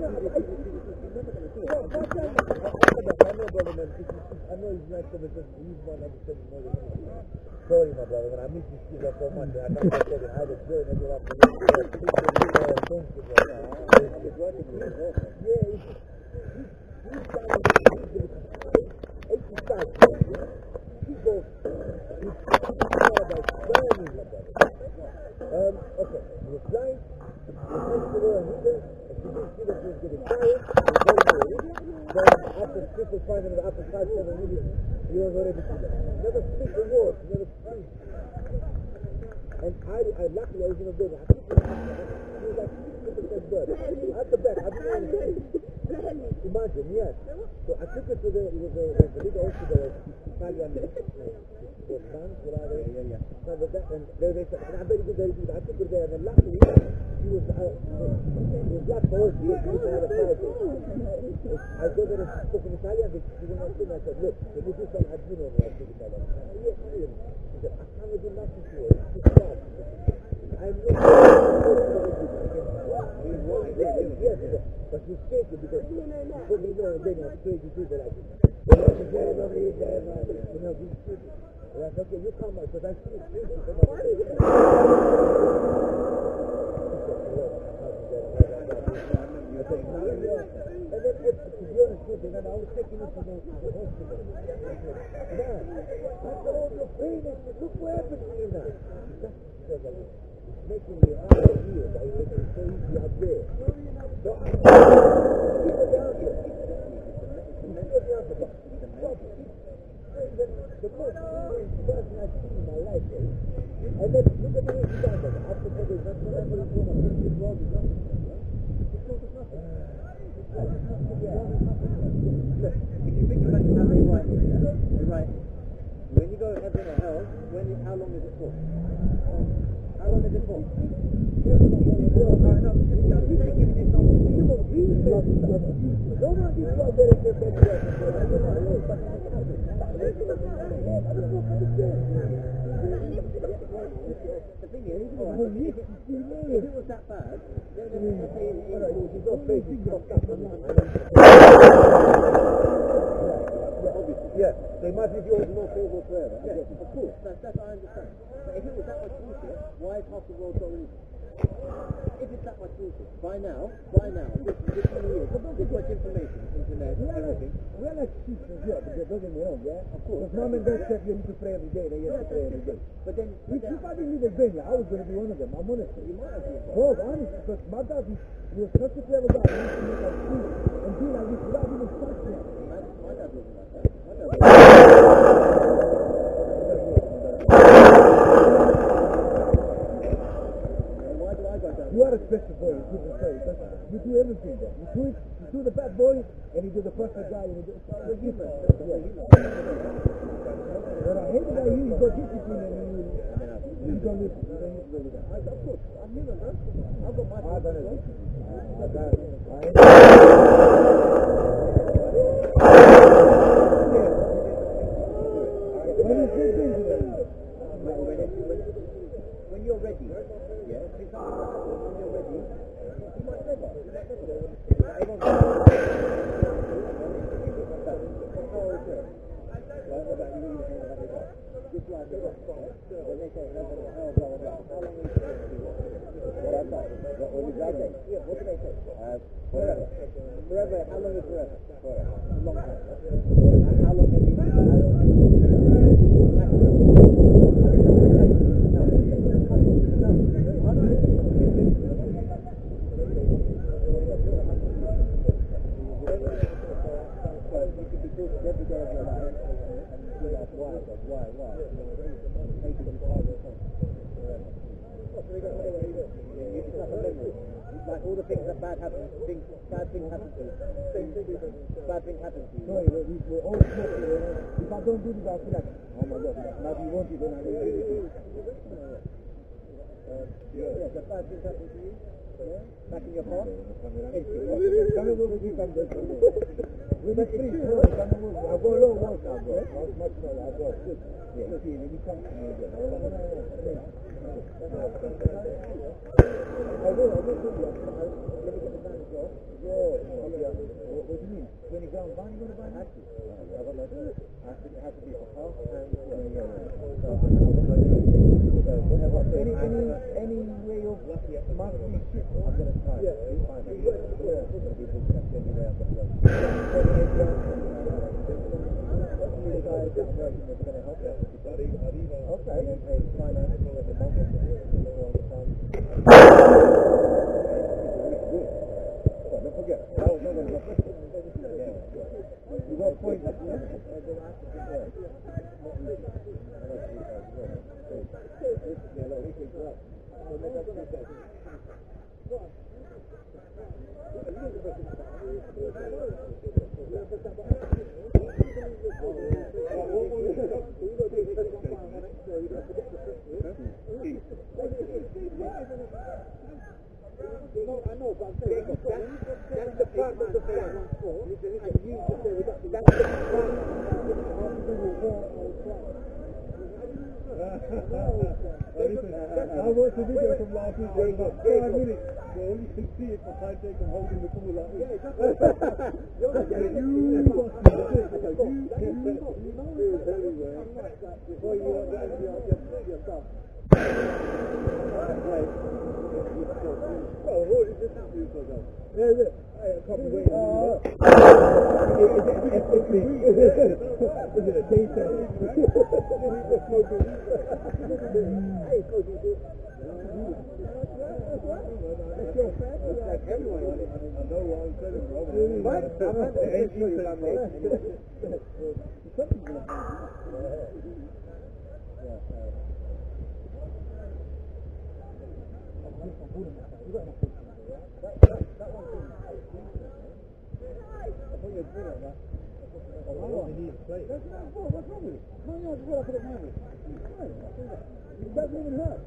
know he's not going to just leave one understanding more than me. Sorry, my brother, when I miss this kid so much, I can't tell you how to do it. Maybe I'll have to do it. Okay, we're flying. After 6 or 5 minutes, after 5-7 minutes, he was already killed. Never speak a word, never speak. And I luckily I was in a building. I took it, he was like 60% dead. At the back, I didn't want to say. Imagine, yes. So I took it to the leader also, the Italian bank, whatever. And they said, I bet you did. I took it there, and then luckily, he was black for us, he was had a fight. I go there and spoke in Italian, they didn't understand. I said, look, can you do some admin over there? I speak Italian. Yes, I am. He said, I can't do nothing to you. It's too bad. I'm not yes, but you take it because before we go and then I crazy people like this. You know, these people. Yes, okay, you come out, because I see it. And then, to be honest with you, then I was taking it to the hospital. Man, after all your pain, look what happened to you now. It's making me out of here, but it's making it so easy out there. So I keep it down here. The most serious person I've seen in my life, and then look at the way he does it. After that, there's not whatever is going on. It's wrong, it's nothing. It's nothing. Look, if you think about how they write it, they write, when you go heaven or hell, how long is it for? How long is it for? I'm just giving you something. Don't have these guys there if they're better. The thing is, if it was that bad, then they would say you've got faith, you've got stuff. Yeah, so imagine if you always lost all forever. Yeah, of course, that's what I understand. But if it was that much bullshit, why is half the world so easy? If it's that much bullshit, by now, this many years, this much information, internet, everything. We are like sheep as well, because don't get me wrong, yeah? Of course. Because mom and dad said you need to pray every day, they have to pray every day. But then, if I didn't need a baby, I was going to be one of them, I'm honest. You might have been. Oh, honest, because my dad, he was such a clever guy, he used to make us sleep and do like this without even touching it. My dad wasn't like that. My dad wasn't like You are a special boy, you couldn't say, because you do everything there. You do the bad boy, and you do the perfect guy, and you do the human. What I hate about you, you got discipline, and you don't listen. You don't need to go with that. Of course, I'm human, bro. I've got my when you're ready, yeah, when you're ready, you might never. Forever. Forever, how long is forever? Forever. A long time. And how long is like all the things that bad things happen to you. Bad things happen to you. No, we're all smoking. If I don't do this, I'll feel like, oh my God, now if you want it, then I don't do it. Yeah, the fact is happening to you. Back in your car. Coming over with you, come this way. We've been free, coming over. I'll go a long walk now, bro. Much further, I'll go. Yeah, see, when you come to me again. I will see you. Let me get the van as well. Yeah. What do you mean? When you go on van, you going to buy an axle? I don't know. It has to be for car. Any way of monthly shit, I'm going to try. Yeah. Fine. Don't forget. You got a point. I know, but I'm saying that's the part of the plan. And you just say that's the part I watched the video from last week. There was about 5 minutes. So all you can see is my time taken holding the pool like this. Before you yourself. Oh, what is this happening for them? There's it. I can't be waiting. Is it a taster? Hey, smoking too. Like everyone on it. I know what I'm telling you. But I'm not the best for you, I'm mate. Something's going to happen. What's wrong with it? No, I just want to put it mine. It doesn't even hurt.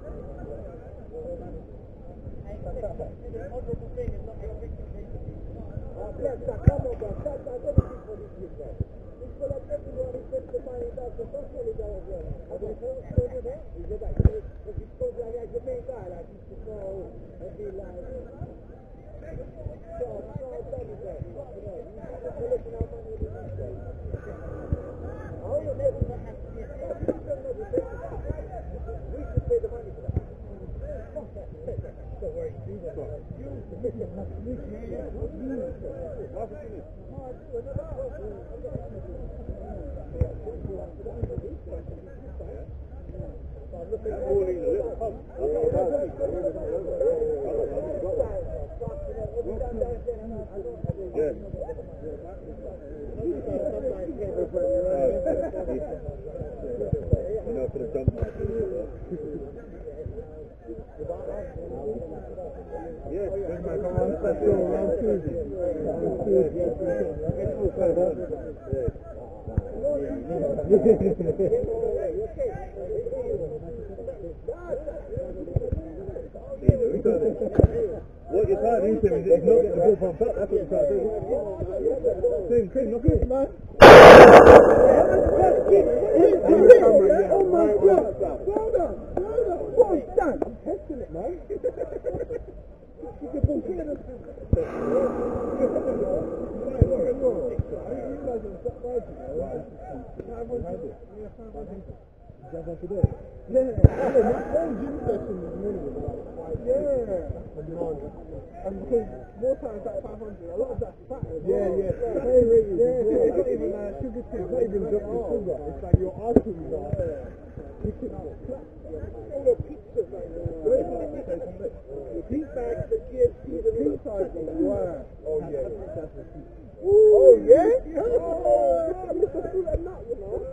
What you're trying to do to him is not get the ball from back. That's what you're trying to do. Cream, knock it, man. Oh my God! Slow down! What is that? I'm testing it, man. And because more times that 500, a lot of that's fat as well. Yeah. It's not even sugar too. It's not even just the sugar. It's like your arteries are picking up. All the pizzas like the pizza bags, the KFC, the pizza is the worst. Oh yeah. Oh yeah? Oh, I'm just a fool at nut, you know.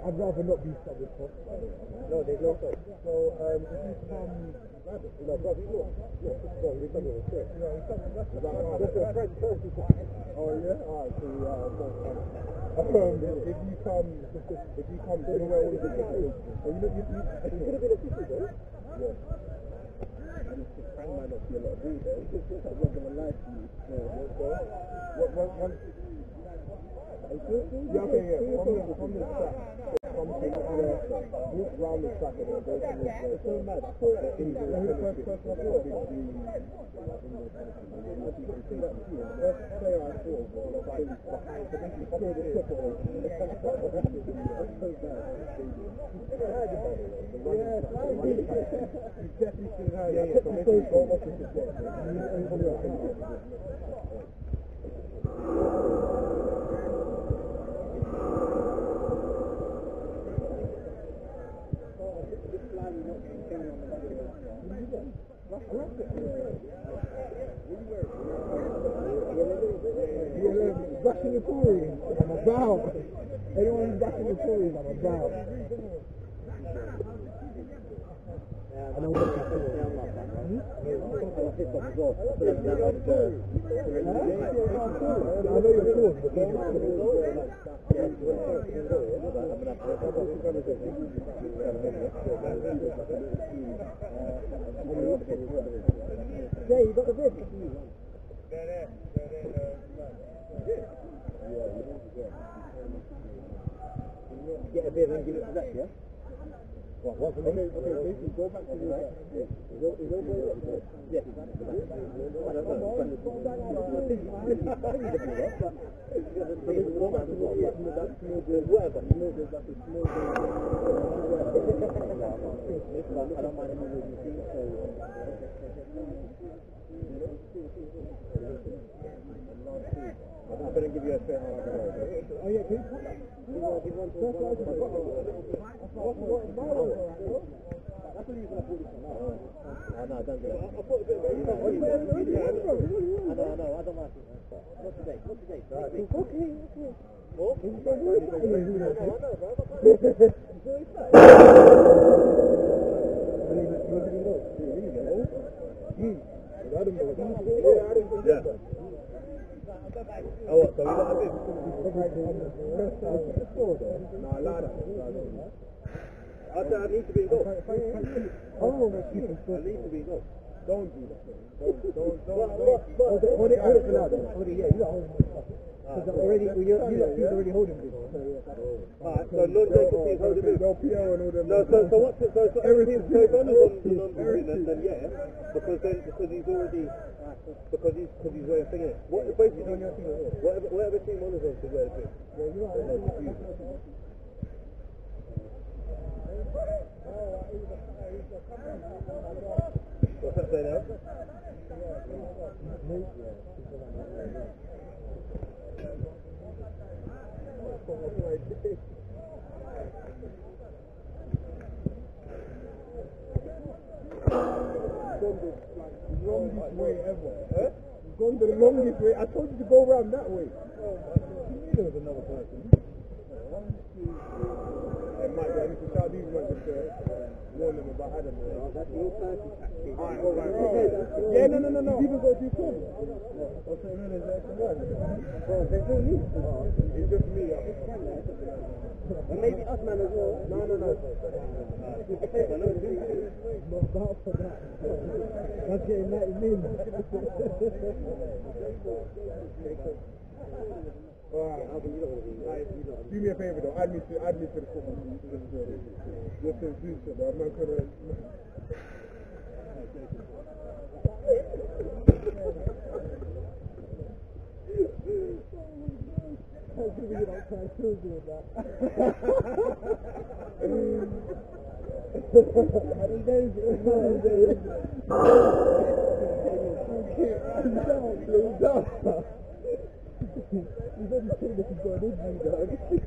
I'd rather not be stuck with Fox. No, there's no stop. So, if you come... No, bro, you know. Yeah, he's stuck with us. Yeah, he's stuck with us. Just a friend first. Oh, yeah? Alright, so, if you come, do you know where all the tickets is? So you could have been a ticket, though. Yeah. And his friend might not be a lot of ball there. I'm not going to lie to you. From the track, from the walk round the track and then go to the it's so mad. I saw that in the first person I saw first player I saw was like behind the tip of it. You definitely should have heard it. So maybe go opposite there. Bashing the Tories, I'm about. Anyone who's bashing the Tories, I'm about. I know what you're saying. I know you're cool, Jay, you got the bid? Get a bid and give it to that, yeah? What, what's the name? Okay, basically go back to the right. Is it yes. I better give you a fair answer. Oh yeah, can you come back? That's what you're going to put this on now. Oh no, don't do it. I put a bit of I know, I don't like it. Not today. Okay. What? Yeah. Oh, what? So you got a bit? No, I lied. I said I need to be in goal. Oh, I need to be in goal. Don't do that. Don't. Hold it for now. Hold it, yeah. You got hold it. Because already, you're already holding this. Alright, so non-JKT is holding this. No PL and all them. No, so what's it? So everything, so if Donna's on the non-business, then yeah, because he's already, because he's wearing a thing in it. What, basically, whatever team Donna's on should wear the thing. Yeah, you are. What's that say now? Longest way ever. Huh? You've gone the longest way. I told you to go around that way. You know there's another person. It might be. I need to shout these ones just to warn them about Adam. That's your person. Yeah, no. People go to your okay, no, there's extra one. Bro, there's no need. It's just me. And maybe us, man, as well. No. Not about for that. That's getting 90 million. Do me a favour though, add me to the football just in future though, I'm not gonna... I think you don't try to do that. You don't think that you've got an injury, dog.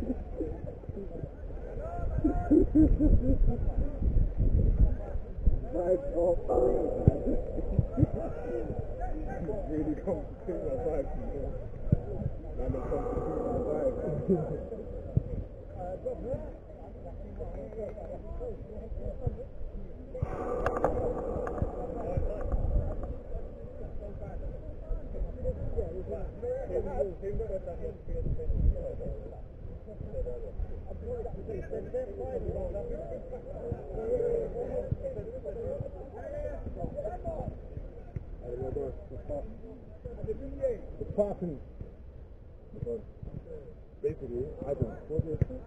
Vibes off. Really complicated my vibes, you know. Man, they complicated my vibes. The parking. Basically, I don't. What do you think?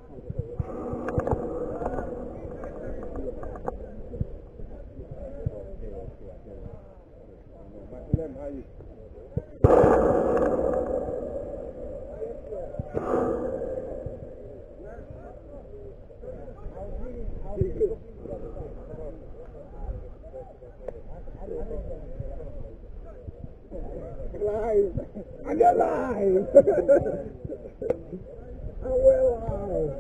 How you? Live! I'm alive! I'm well alive!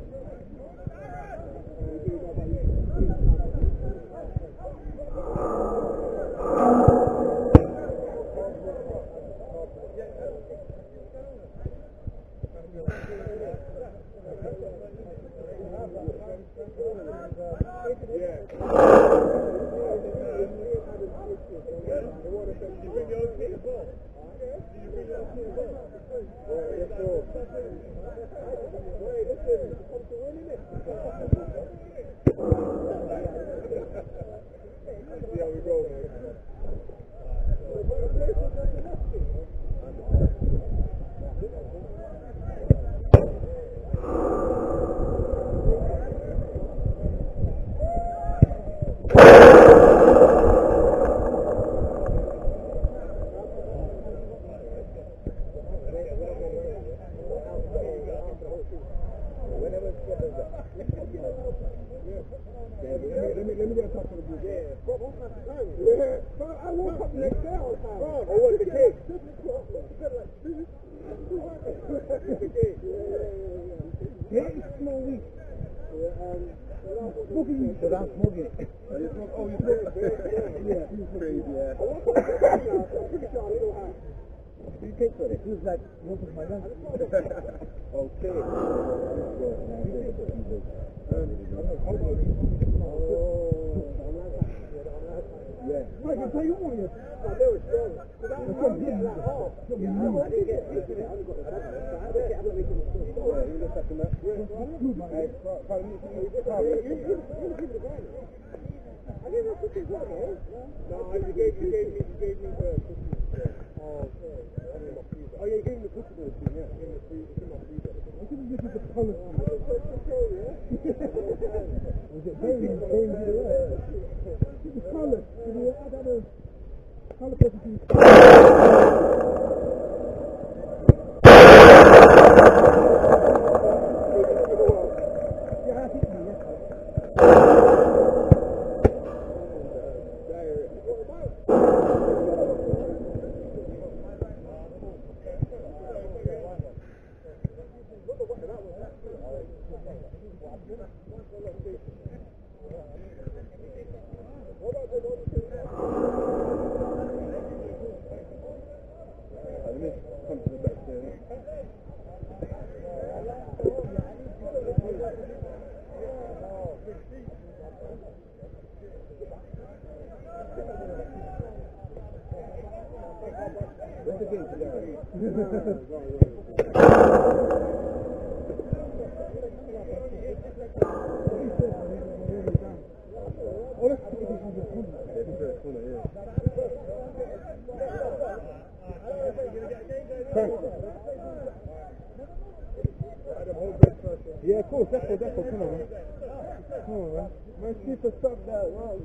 Yeah, cool, definitely, come on, man. Come on, man. Man, keep us up there, wow.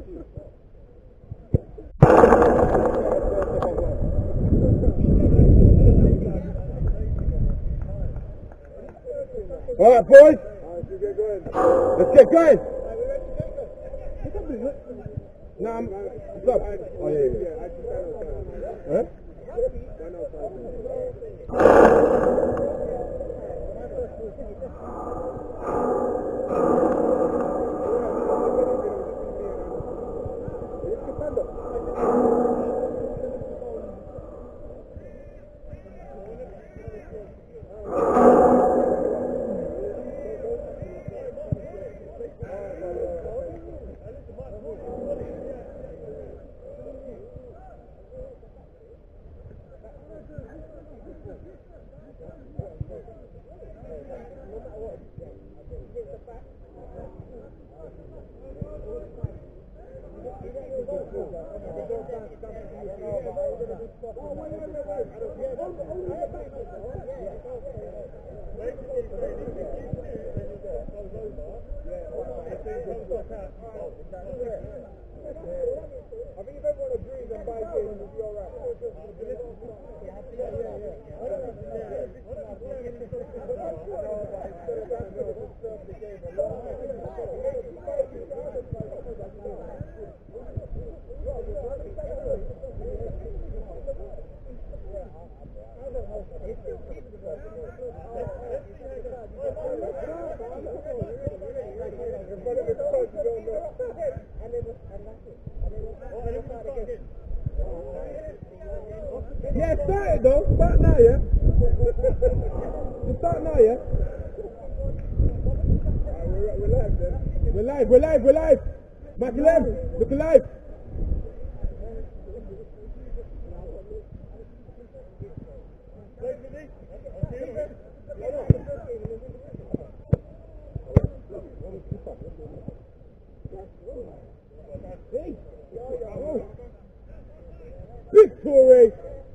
Alright, boys. Let's get going. No, I'm stop. Oh, yeah. Huh? I think if everyone agrees and buys in, it'll be alright. Yeah, start it though. Start now, yeah? Just start now, yeah? We're live then. We're live. Back 11. Look alive. Victory!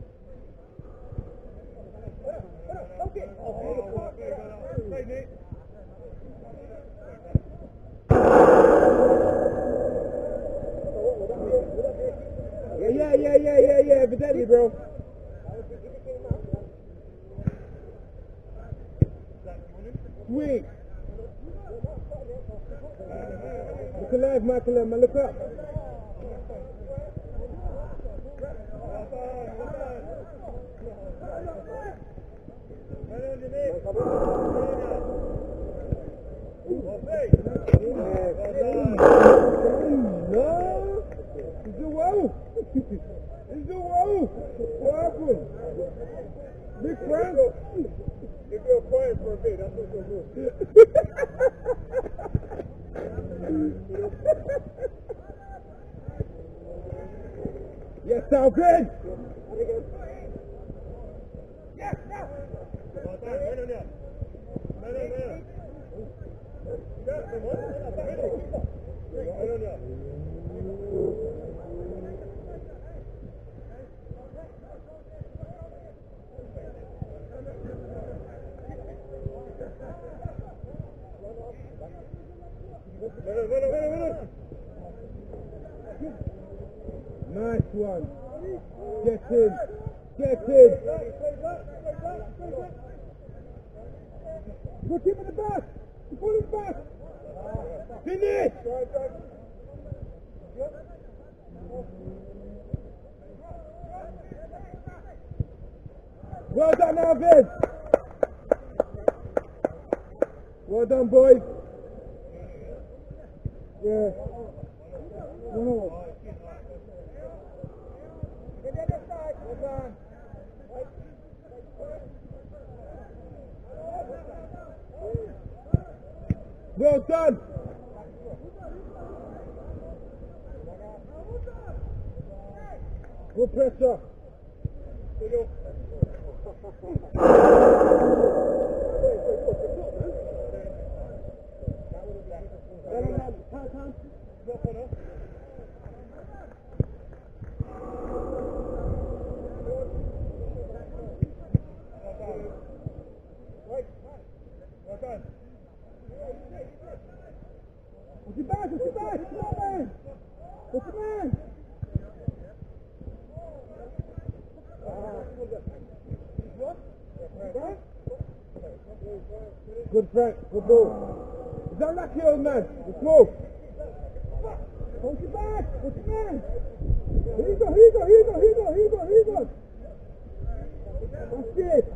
Yeah, evidently, bro. Sweet. Look alive, Michael, man, look up. No! It's a wow! It's a wow! What happened? Big Frank? If you're quiet for a bit, that's what you'll do. Yes, sound good! Nice one. Get in. Put him in the back. Pull him back. Finish. Well done, Alvin. Well done, boys. Yeah. Oh. Well done. Good pressure. What's your back? Come on, man. What's your man? Good Frank, good ball. Is that lucky, old man? Let's move. What's your back? What's your man? Here you go. That's it.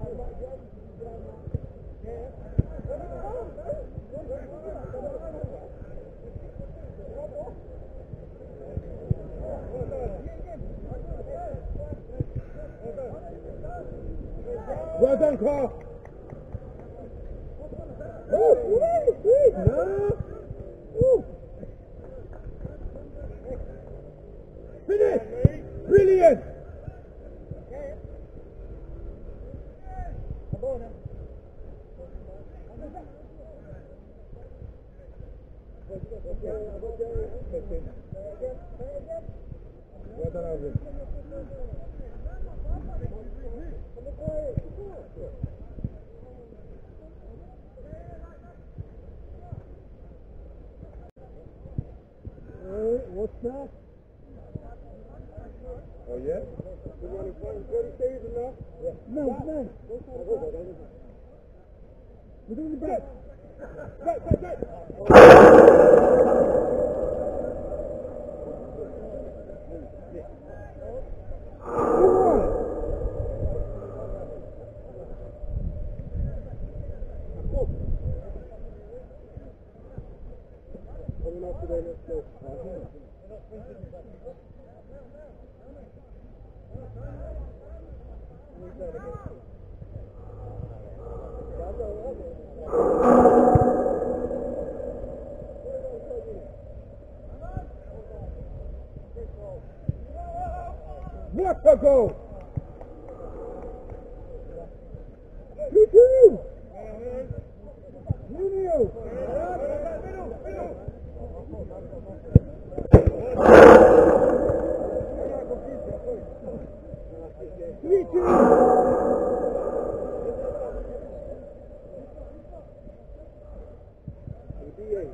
Well done, Carl. No. Finish. Brilliant. Well done, Alvin. What's that? Oh, yeah? You want to play 30 seconds enough? Yeah. No. We're doing the back. Back. Coming up today, let's go. What a goal! 2-2! Junio! 3-2!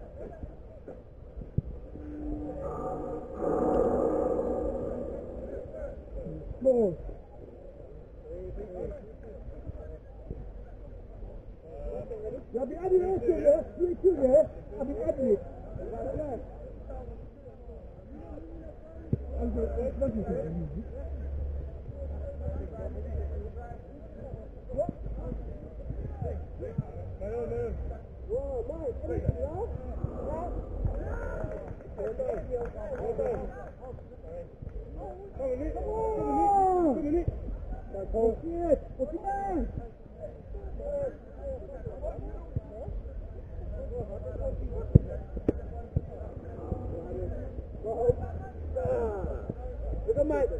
Ball. I'll be adding also there, 3-2 there. I'll be adding it. What's it man? Look at Mike.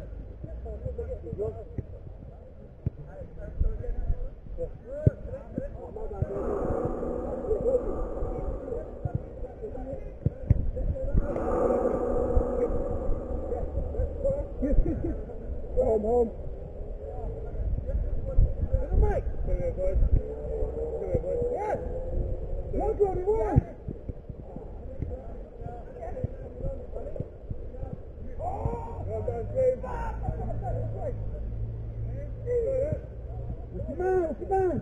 Home. Look at Mike. Come here, boys. Yes. One, Cody, one. Well done, James. What's the man?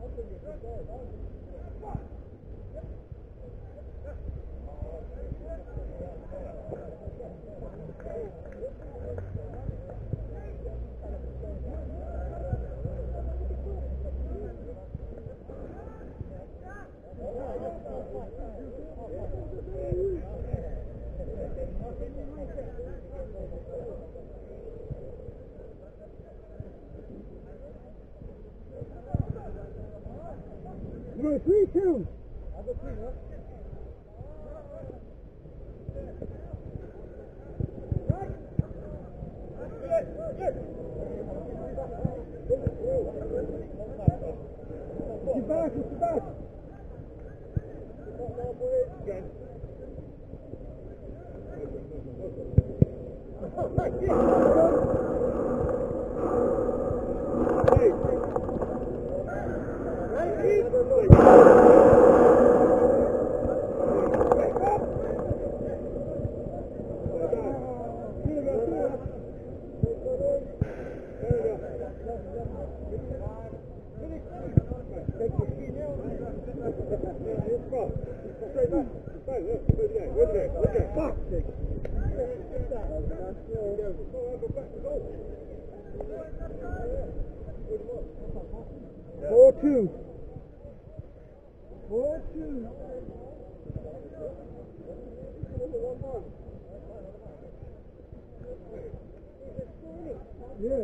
No, 3-2. It's back. Four-two. Yeah.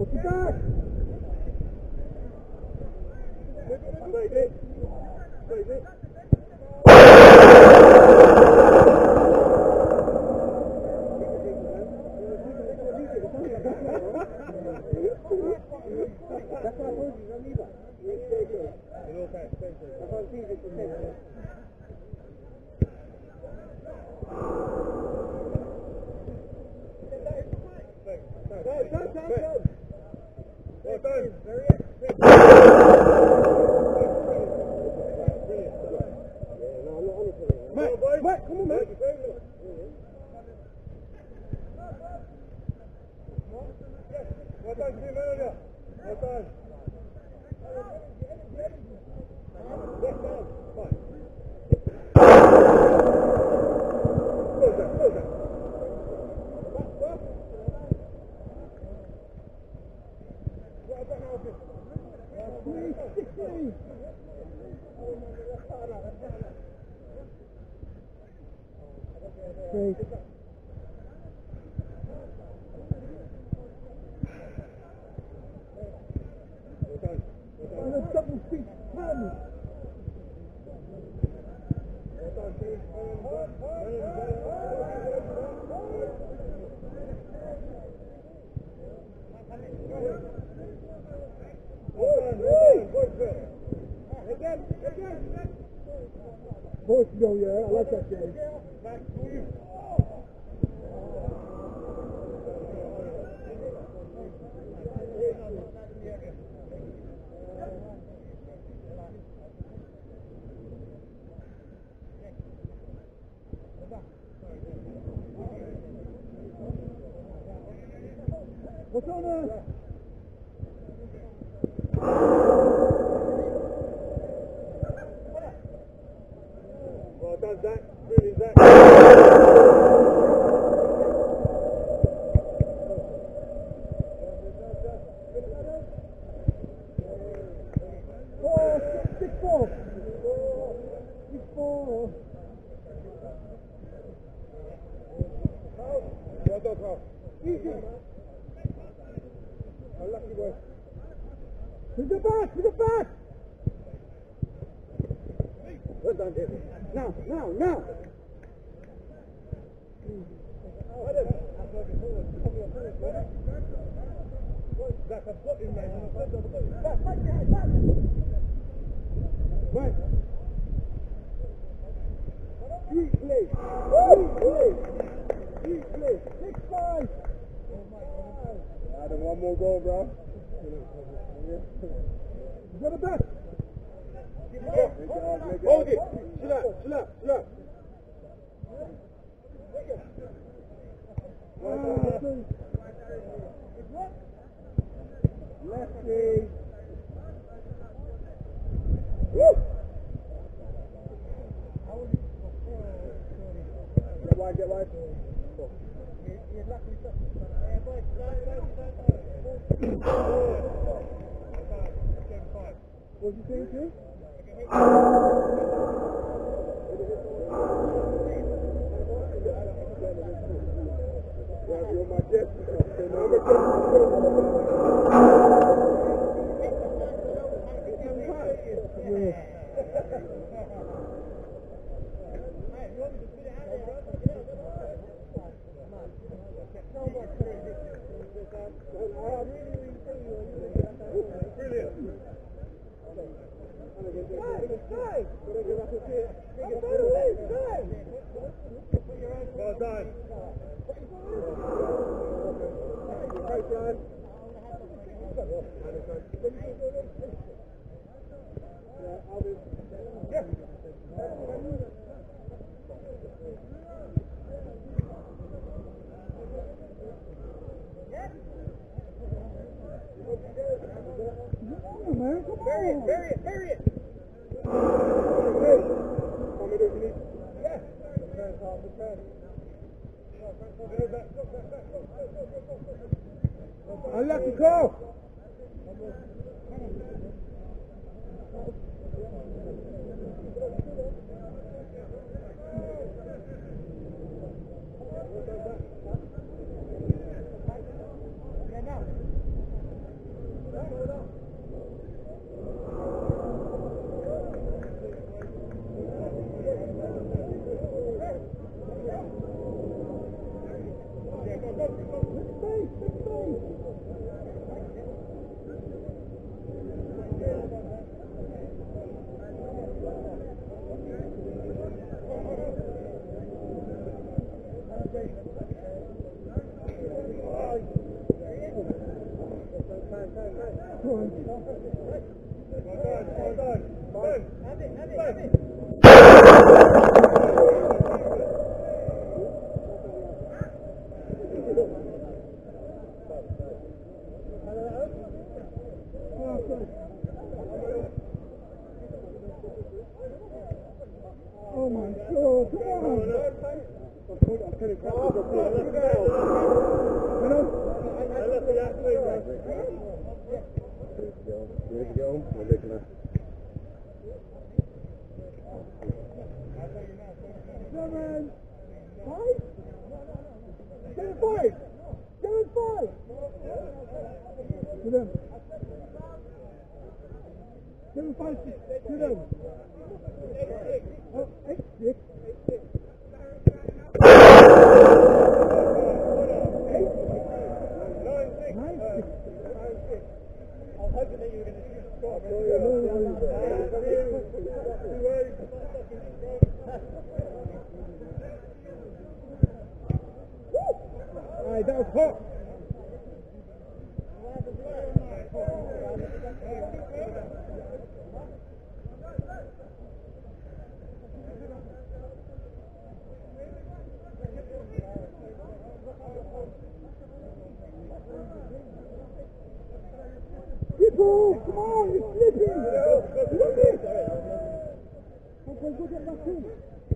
What's your back? Take it. Take it. That's what I told you, don't leave that. You're okay. I can't see it from here. Mate, come on, mate. Well done, team earlier. Well done. Left down. Fine. Close that, close that. Back. What about now? 360. Great. And a double feet turn. Boys go, yeah, I like that game. Back to you. What's on there? Well done, Zach. Really, Zach. Six four. Well done, Carl. Easy. Unlucky boy. To the back! Well done, David. Now! Zach, I've got him, man. Back. Right. Sweet play. 6-5. Adam, one more goal, bro. You got a back. Hold it. Chill out. Lefty. Woo! Get wide. What did you think, too? You're my guest. Well done. Bury it. Unlucky call. Oh my God, come on! That was hot. People, come on, you're slipping. Look it. Okay, go get back in.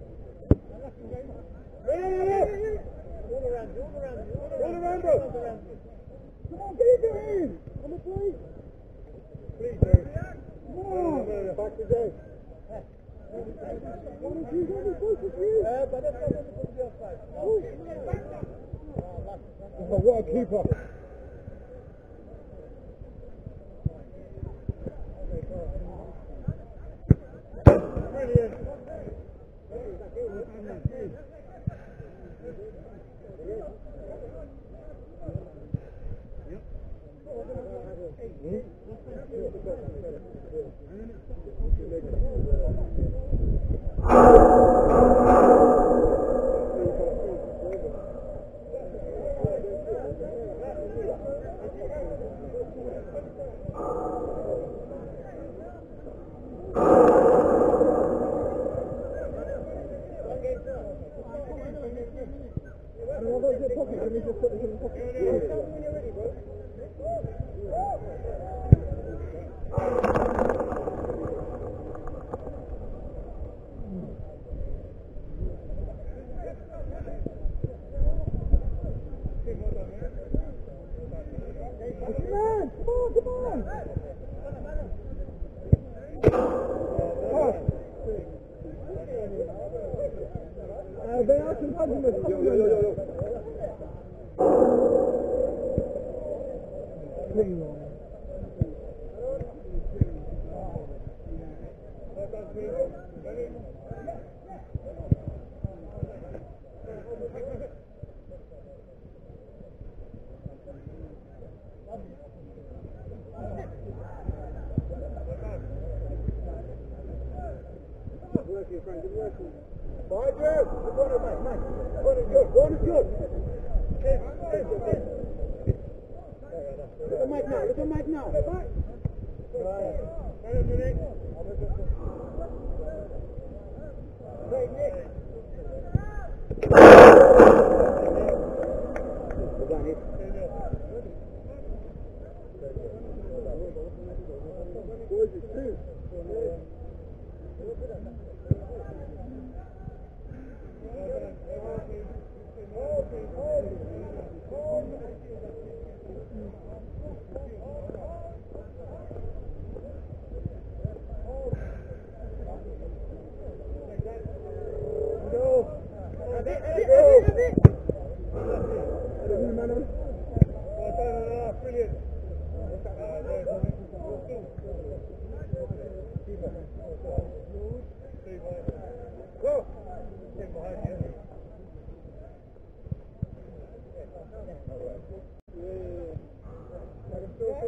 All around, bro. Come on, get in. Come on, please. Please, come on. Back to Dave. One of you, one of you. But that's not going to be offside. Oh, what a keeper. Brilliant. They are compatible. Look at Mike now.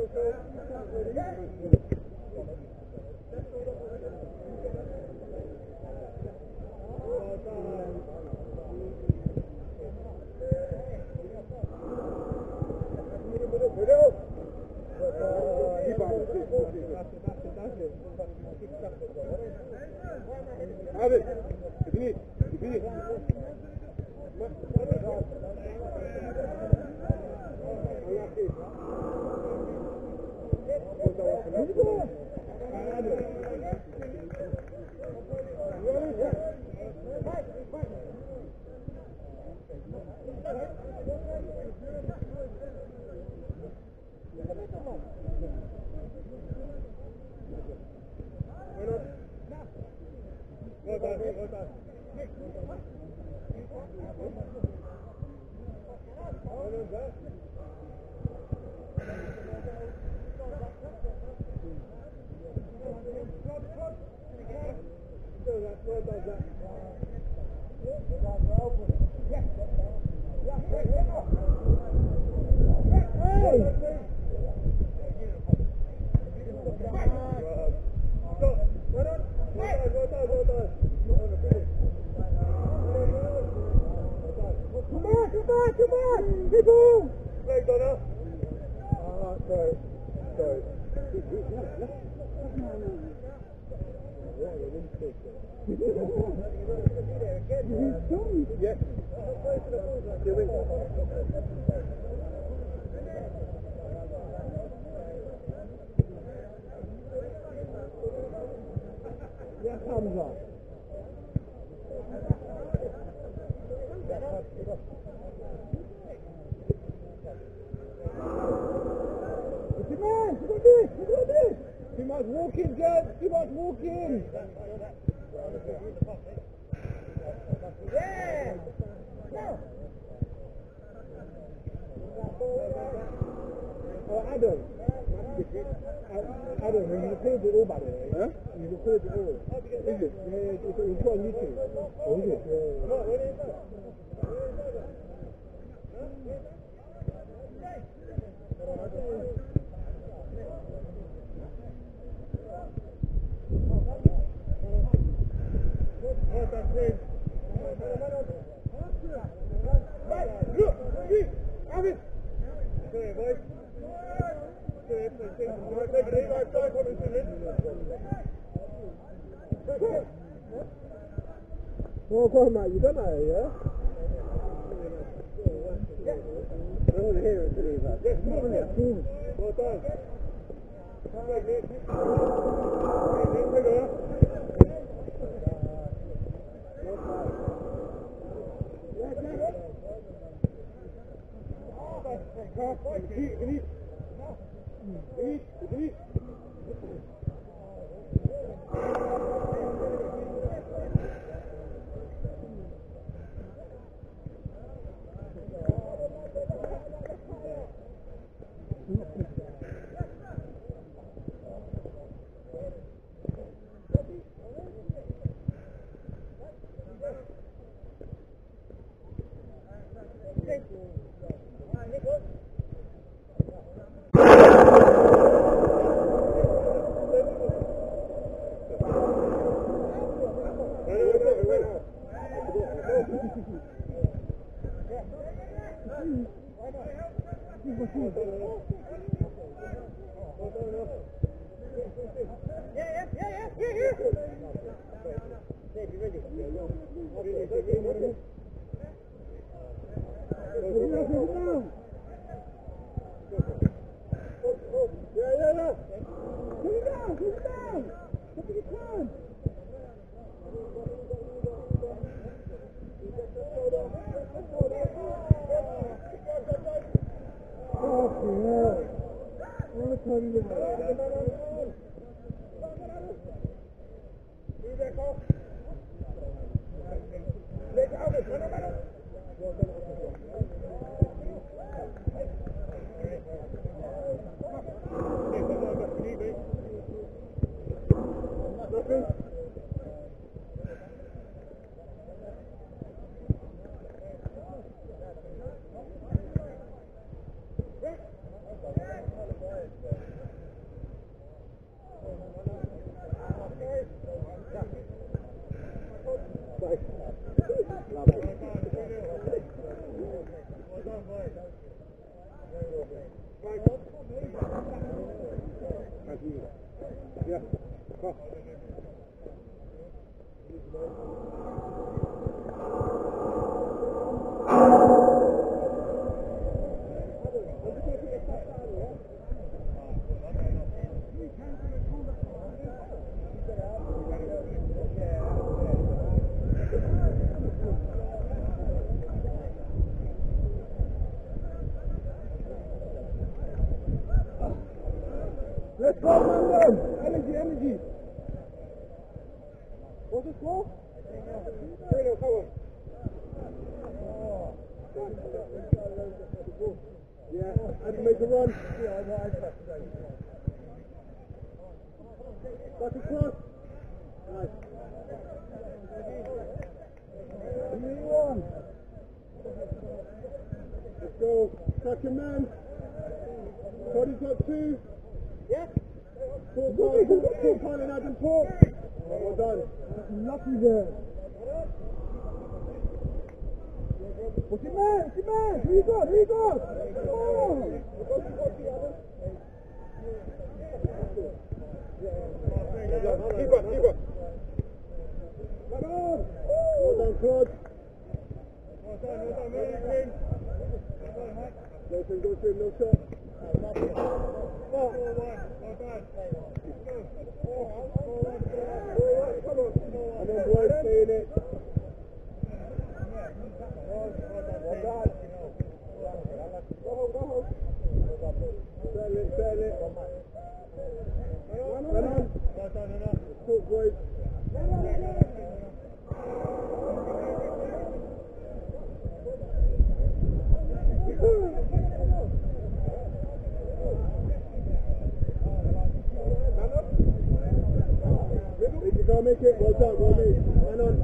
Well, go on, mate, you don't know, yeah? I want to hear it, please. Yes, come on here. Well done. Come back, Nick. Yeah. Come. Let's go, man! Energy! What's the score? 3-0, come on. Yeah, had to make a run. Back across. Nice. 3-1. Let's go. Track your man. Cody's got 2. Yeah. Paul Pine and Adam Paul. Well done. Lucky there. What's your man? What's your man? Who you got? Who you got? Oh. Keep up. Come on. Well done, Claude. Well done, Green. Go through, no shot. Come on, boys, stay in it. Go home. Settle it. Run on. Talk, boys. If you can't make it, well done, well made. Man on.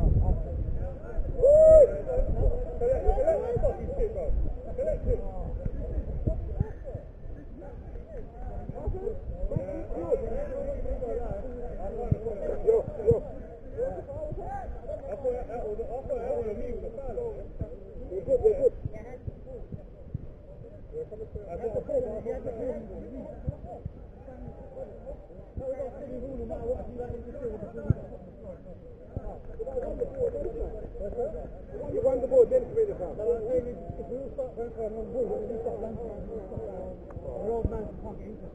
You won the ball, then play the foul. If we all start on the ball, when we start landing on the old man can't get into it.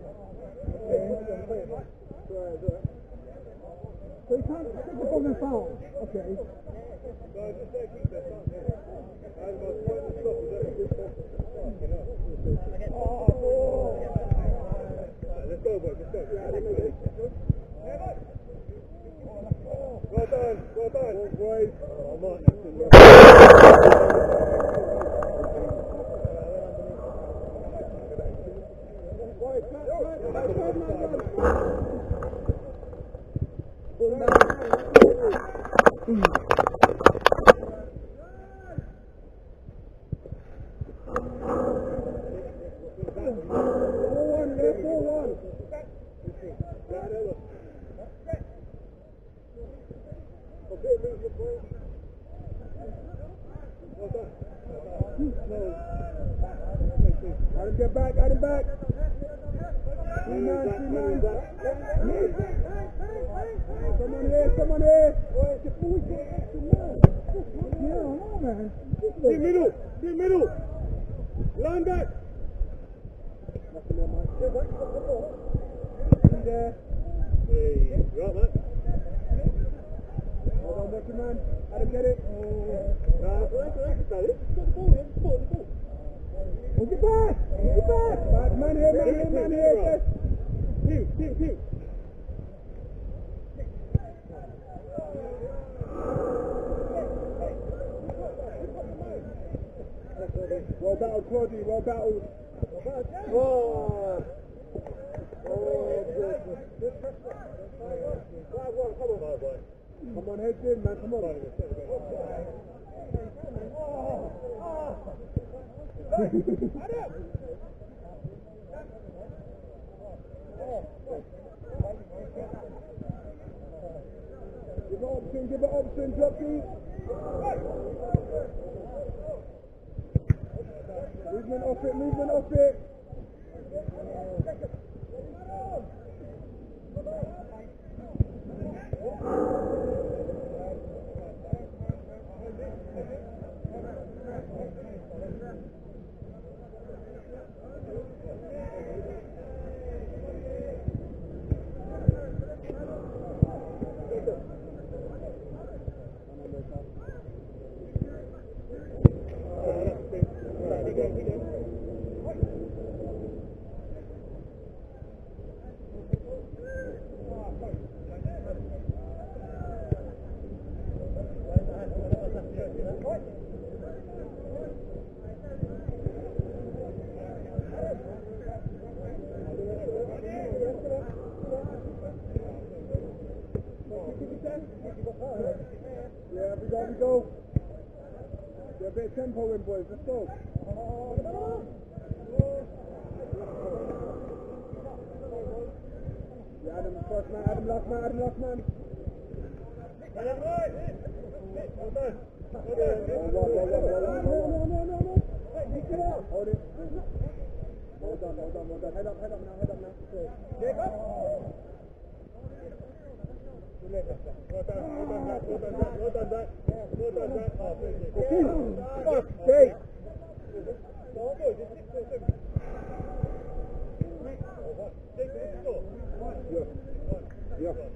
So you can't take the ball and foul. Okay. No, just say keep that up there. I was trying to stop it. Let's go, boys. Let's go. Well done. Boys. Oh, Martin, that's good work. Got him back. 3-9. Come on here. Man. Deep middle. Line back. Nothing there, Mike. There. Hey, you right, man? Hold on, Becky, man. Adam, get it. Oh, get back! Man here. Yes. Team. Well battled, Claudia, well battled. Oh, come on, heads in, man, come on. Give it option, drop deep. Movement off it, movement off it. Yeah, we go. Get a bit of tempo in, boys. Let's go. Yeah, Adam first man, Adam last man, Adam last man. Adam right. Well done. No. Hold it. Well done. Head up now. Take up. Well done, Zach. Okay. Yeah.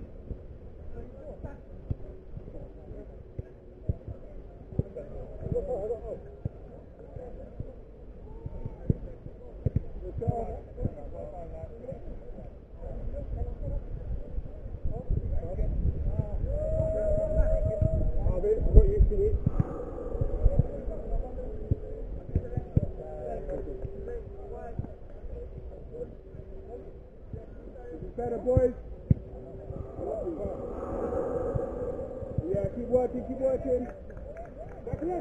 Better, boys. Yeah, keep working. Back in.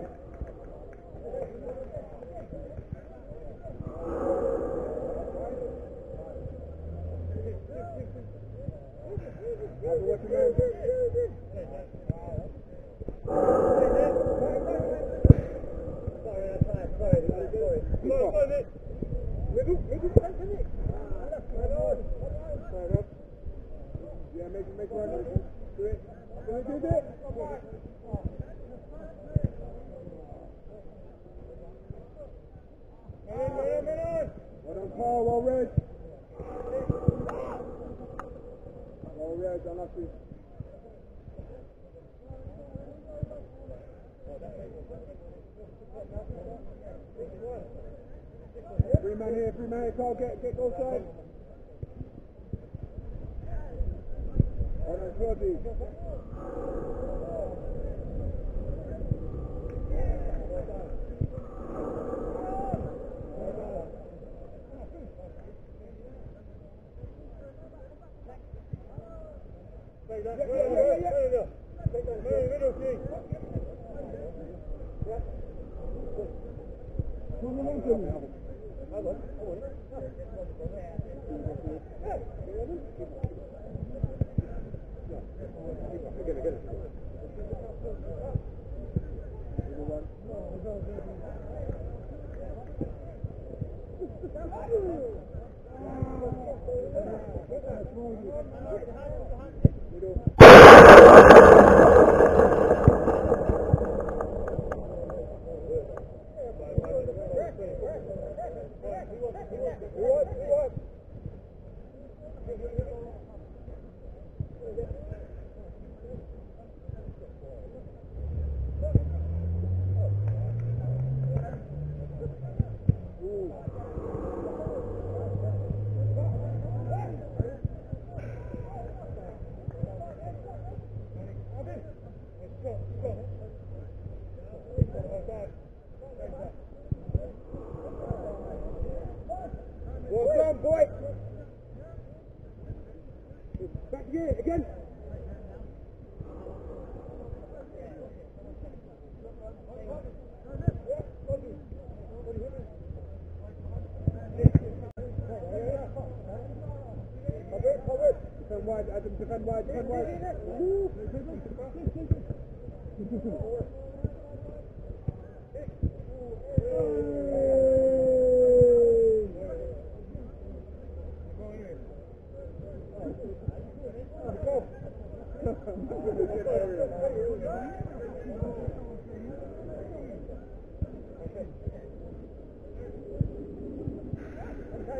Yeah, make one. Do it. Do it. Well done, Paul. Well read. Unlucky. Three man here, Carl, get goal side. On the 40. Well done, boy. Back again. Defend wide, Adam, defend wide.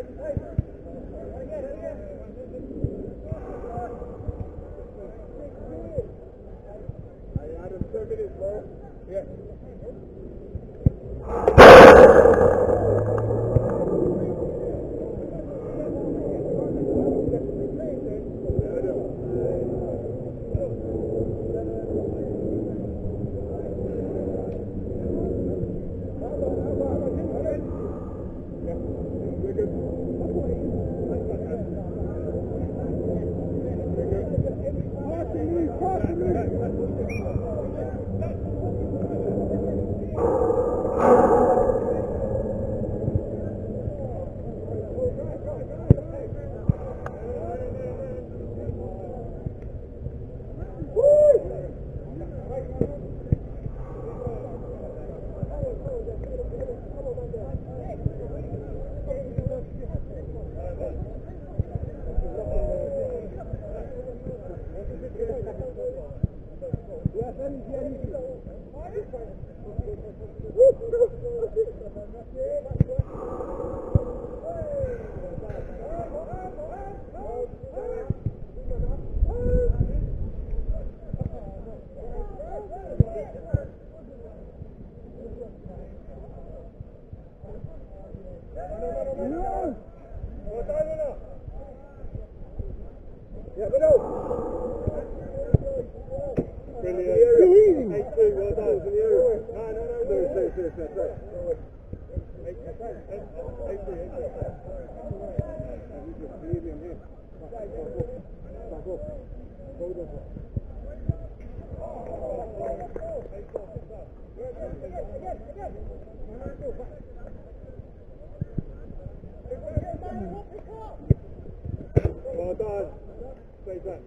Well done. Stay back.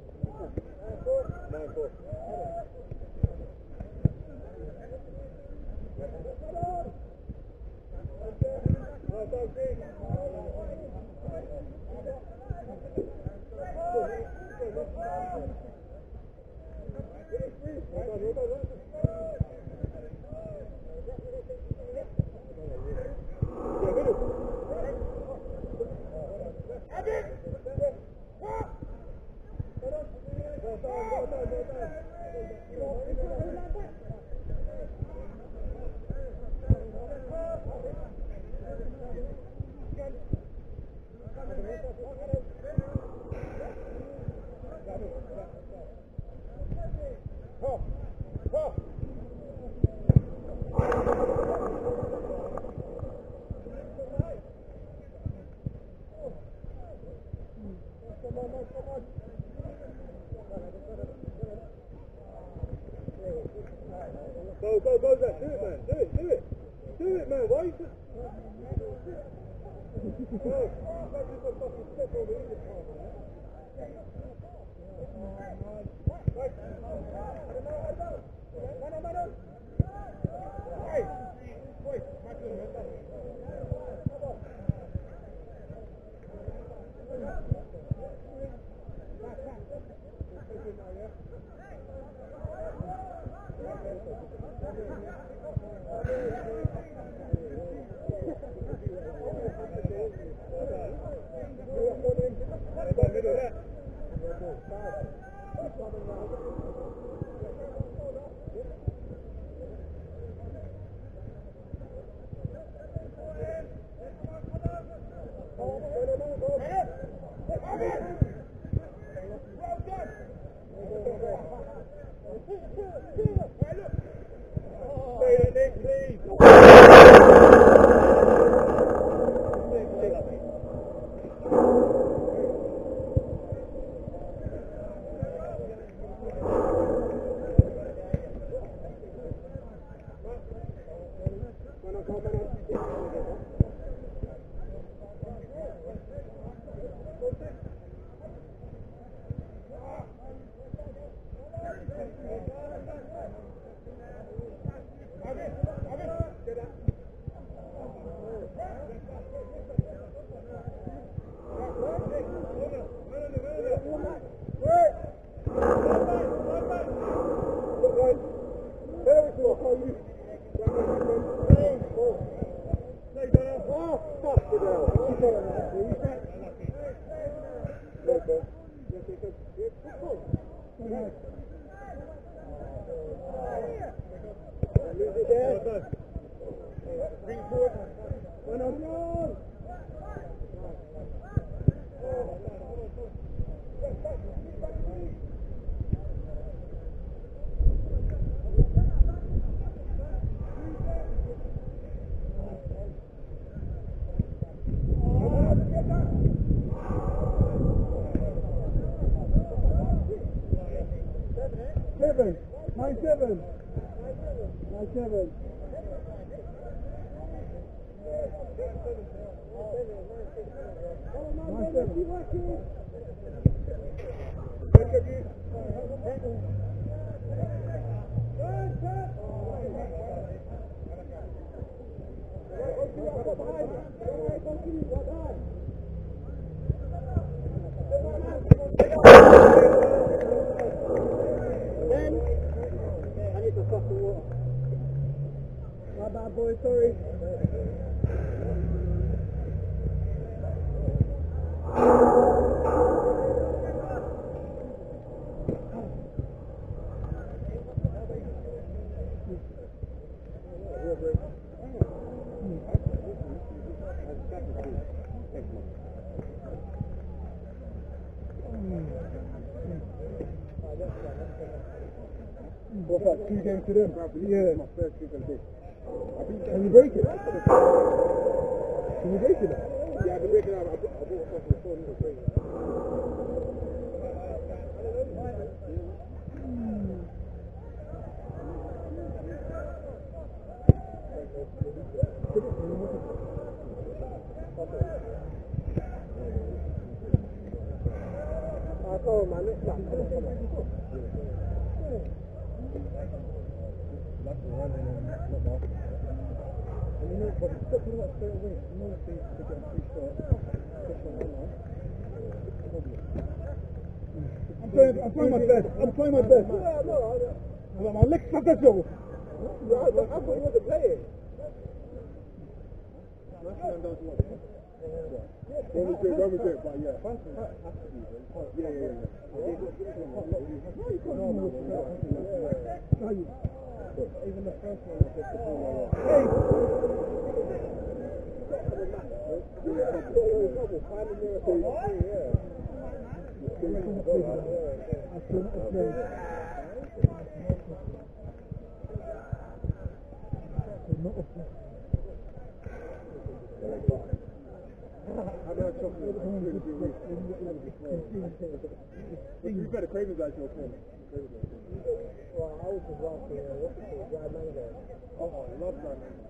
9-4. Go, Zach. Do it, man. Do it, man. Why are you... Oh, fuck it out. Leave it there. Bring forward. One on. Seven. 9-7. 9-7. I need to stop the water. My bad, boy, sorry. What's that, 2 games to them? Yeah. My first kick of the day. Can you break it? Can you break it? Yeah, I can break it out. I bought it off the phone. Oh, man, let's not. That's the run and not more. And you know, but it's still pretty much straight away. You know, if they get a free shot, push on one line. I'm trying my best. I'm trying my best. Yeah, no, my legs stuck at you. Yeah, I thought you wasn't playing. When we do it, but yeah. Even the first one was just the ball. Hey! You better Cravens out your phone. Well, I was just watching Dry Mango. Oh, I love Dry Mango.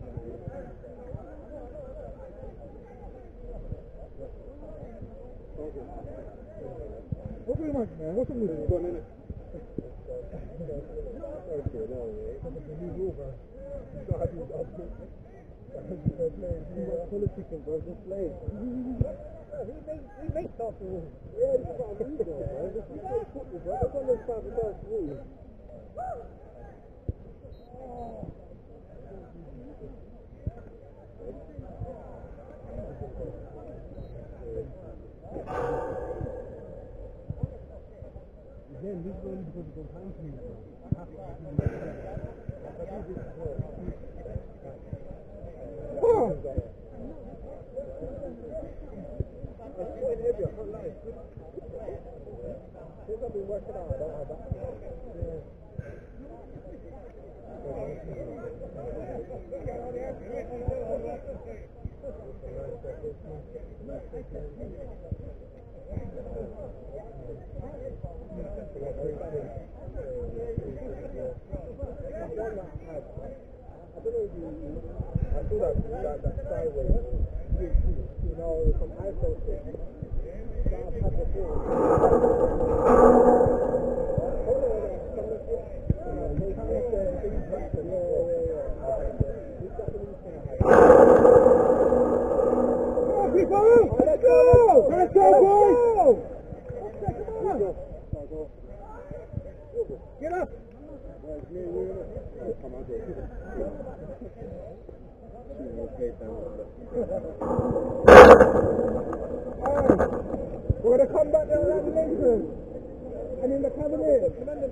What's the much, man? What's the music? It's going in it. Okay, no, it's a new rule, bro. You got to do it. Politicking, bro, just play. We make tough rules. Yeah, this is what I'm doing, bro. This is football, bro. That's one of those type of first rules. Again, this is only because you don't have to. Since I've been working out, I don't have that. I don't know if I do that sideways, you know, some ISO thing. That I've had before. Let's go! Let's go, boys! Get up! Come on, We're going to come back there around the Lakers. And in the Cavaliers.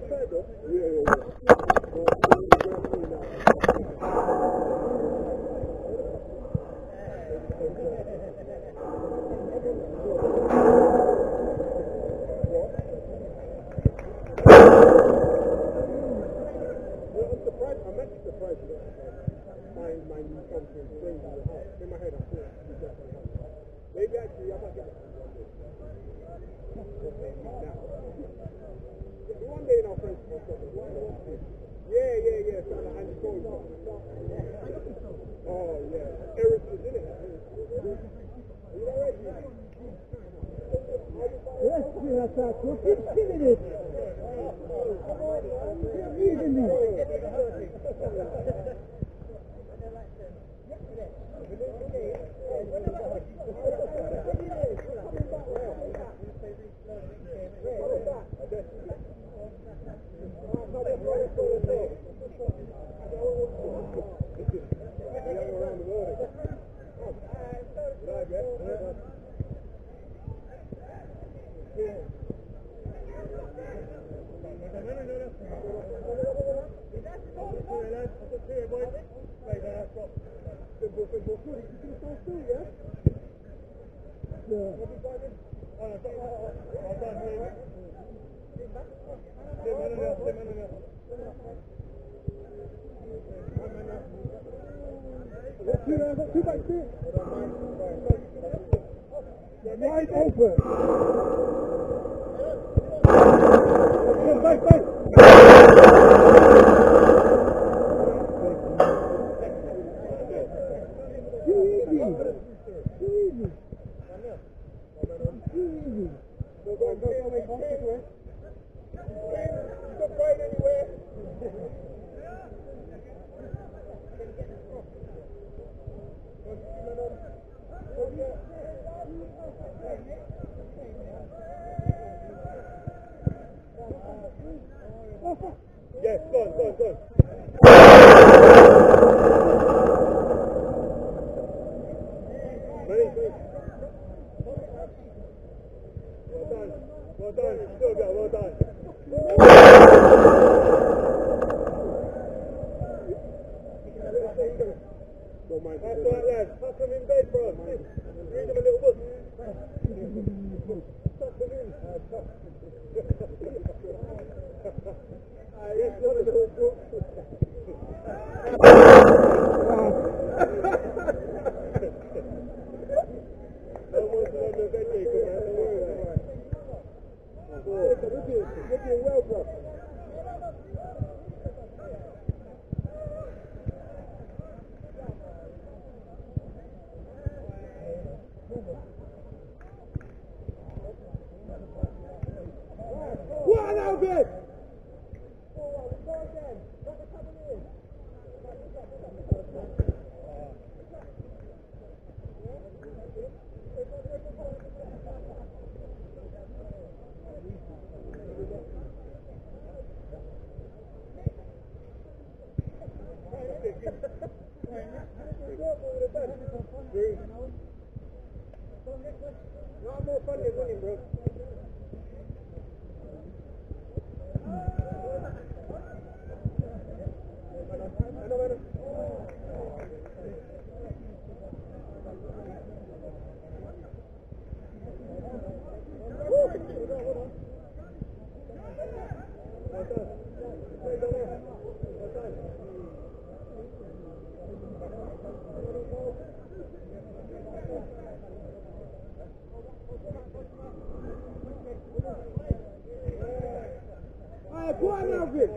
Wide open. Yes, go on. Well done. Still go, well done. That's right, lads. Tuck him in bed, bro. Read him a little book. Tuck him in. Yes, not a little book. No one's on the bed, Jacob, man. Don't worry about it. You're doing well, bro. What now, big? Not more fun than winning, bro. Go on now, Vic.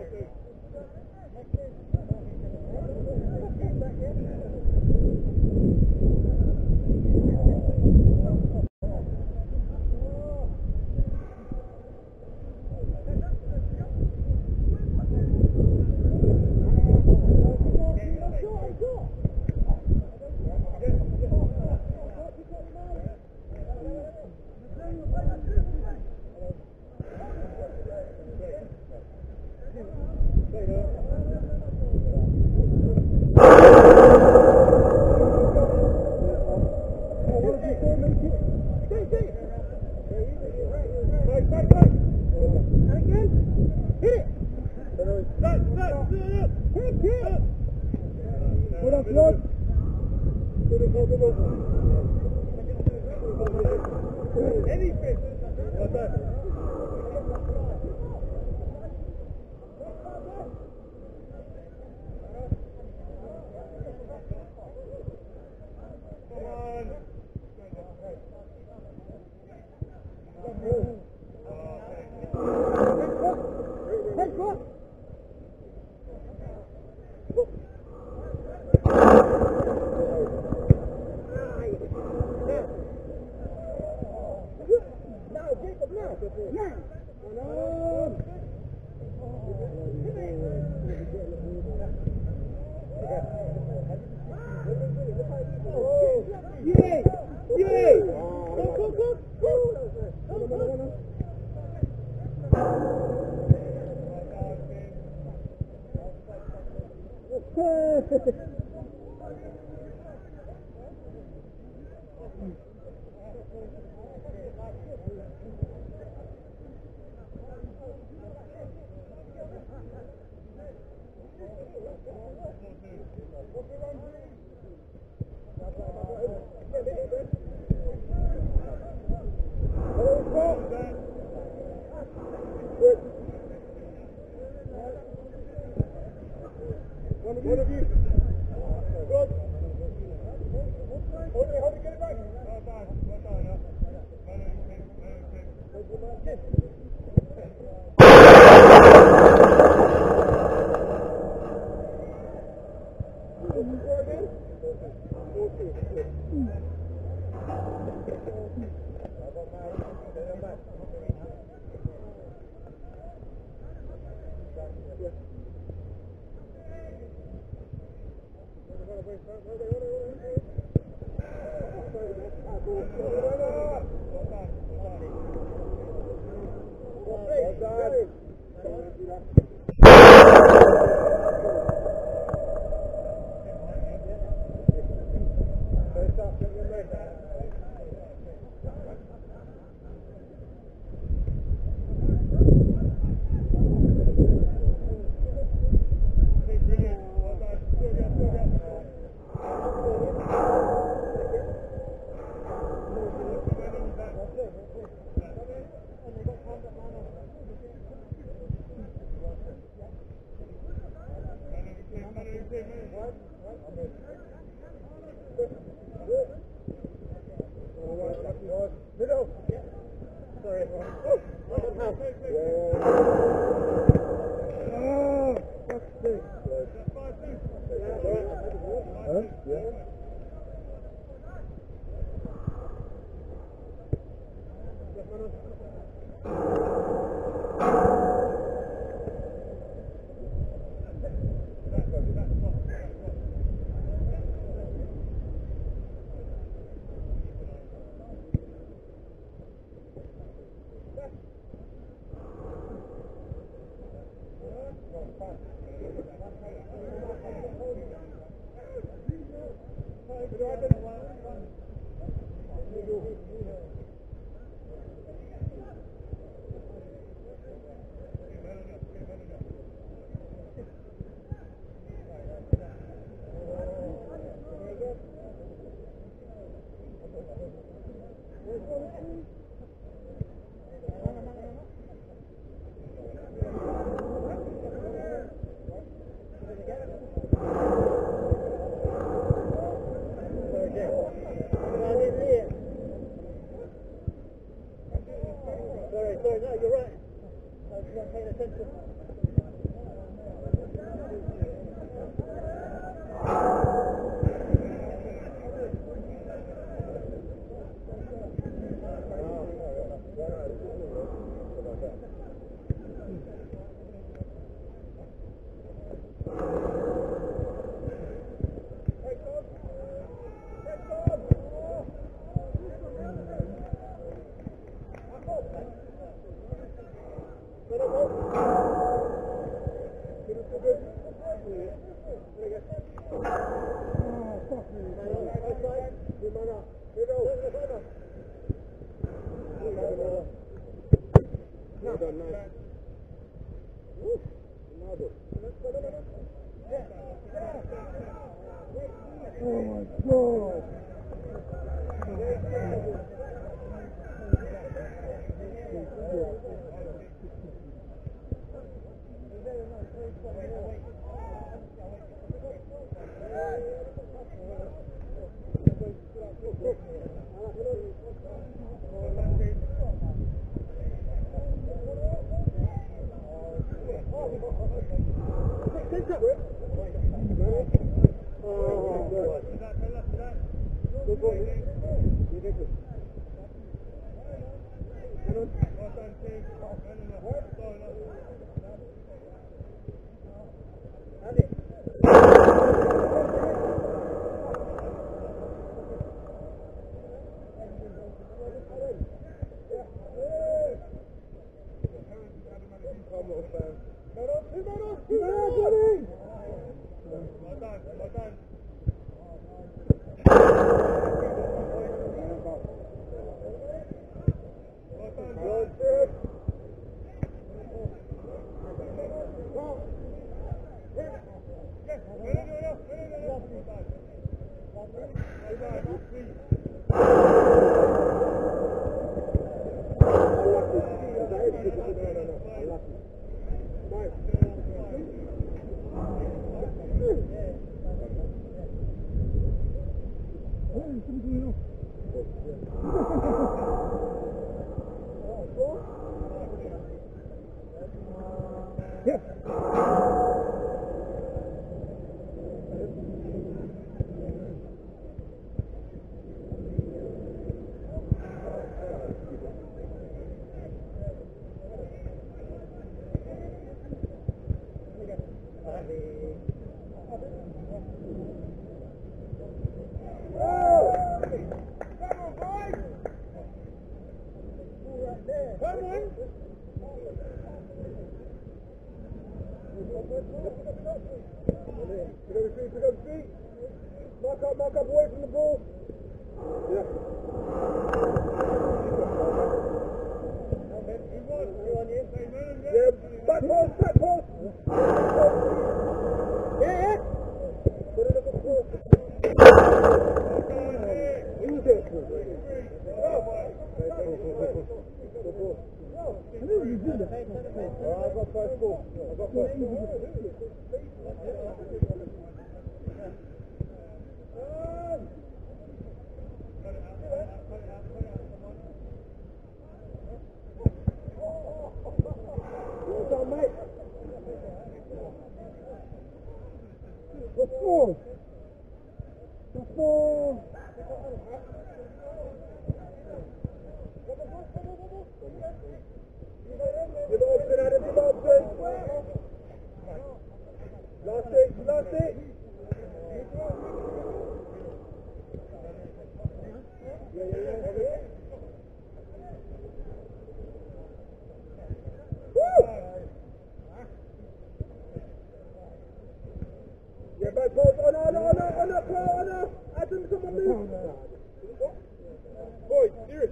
Mark up away from the ball. Yeah. Yeah, back post, back post. Yeah. Put it up the post. Use it. I've got first ball. Last it. Yeah, back post. Oh no. Adam, someone move. Boy, serious.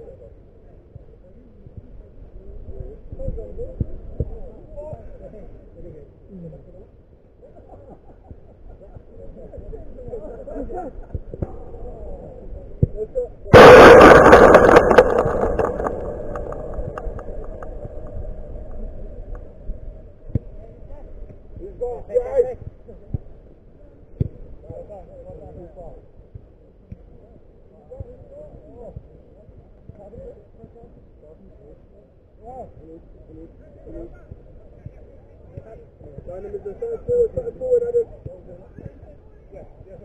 He's gone. Right. Dynamism, turn forward, Adam. Yes.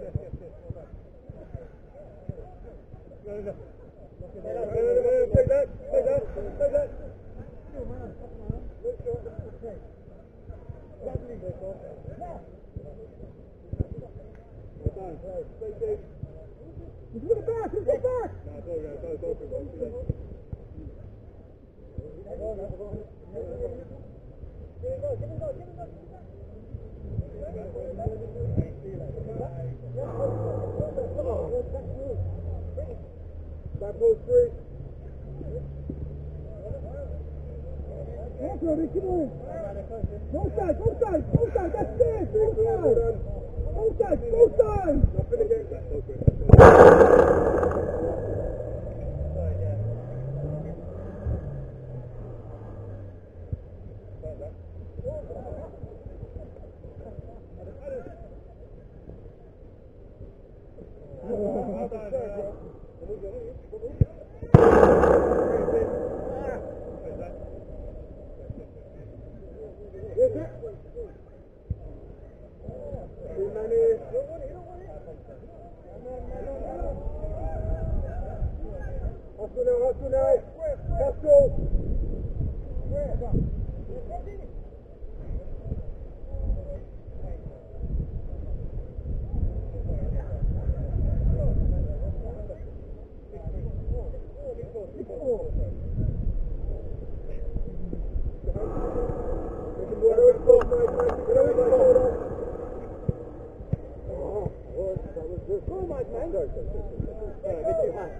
No. Take that. Look at back. Back post free. Come on. Both sides, that's it. Both sides. Nothing against that. hustle now. Hustle. Oh, my man. A bit too high.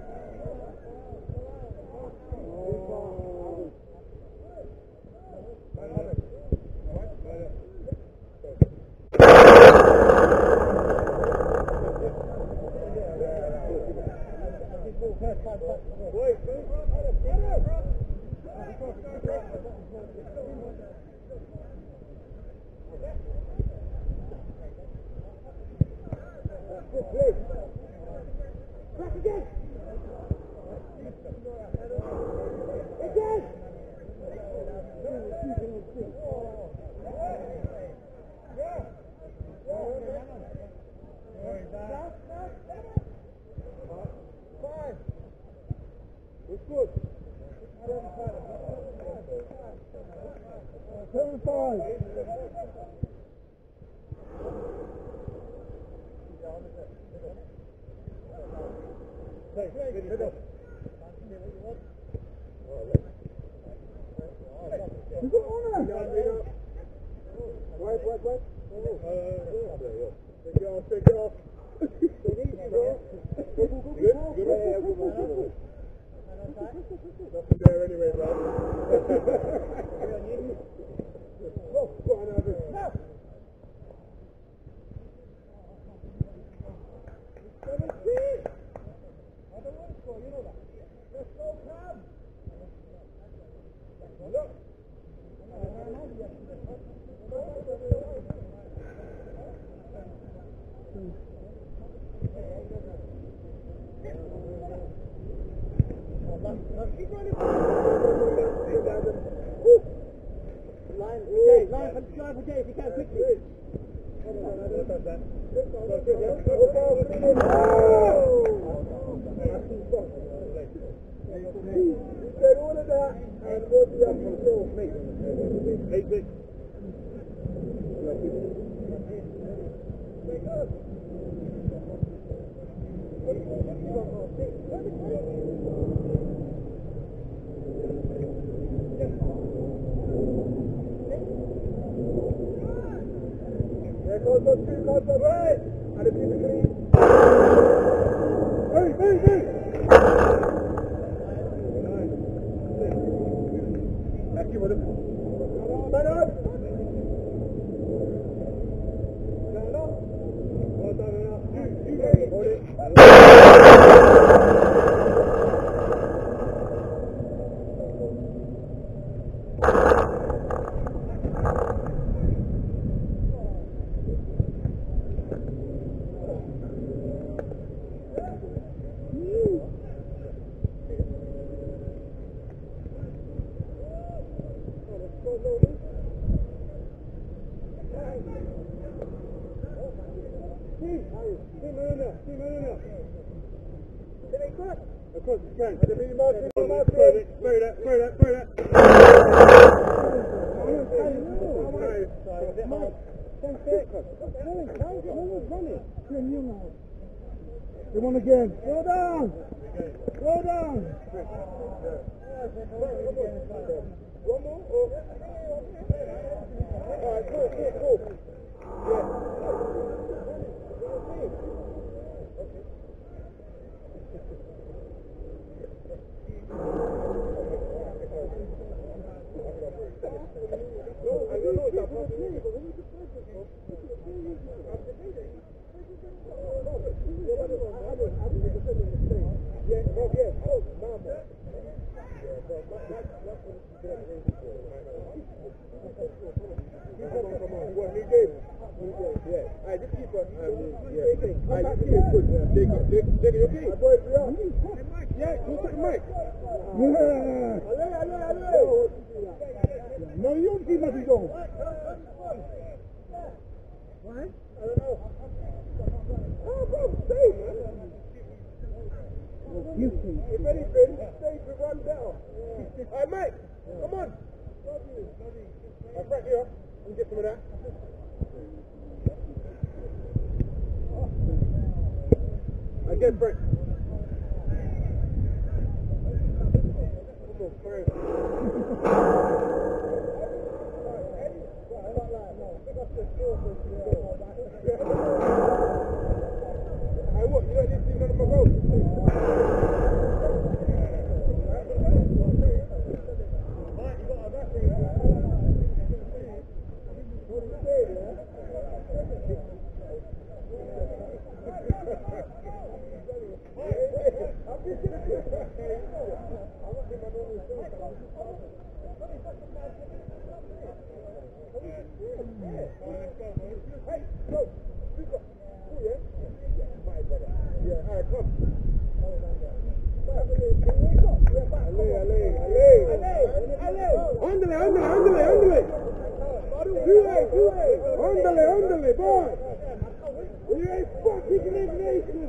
Come on again. Go down. Go down. One more. All right, cool. No, you don't keep nothing going. What? I don't know. Oh, bro, stay, man. Guilty. If anything, stay to run better. Hey, mate, come on. Frank, here. Let me get some of that. Again, Frank. Come on, Frank. Hey, what? You don't need to see none of my goals? Ándale, boy! You ain't fucking elimination!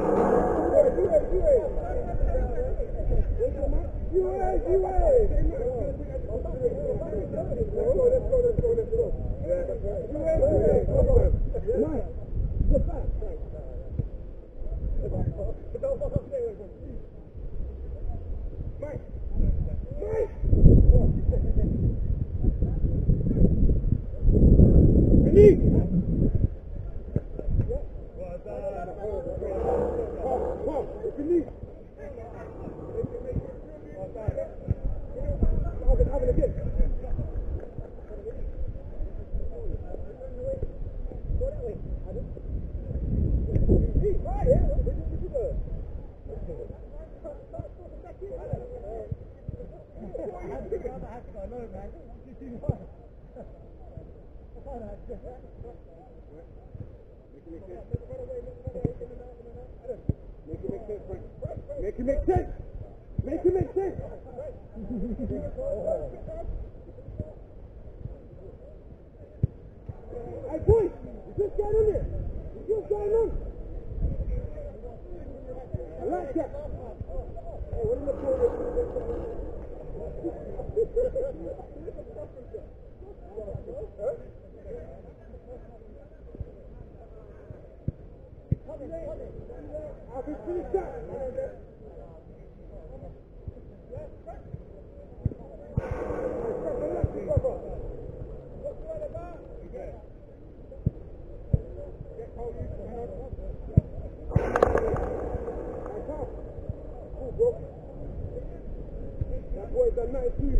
Make it make sense! Make it make sense! Hey boys! Is this going on here? Is this going on? I like that! Hey, what am I calling I'll be finished up! That boy done 92.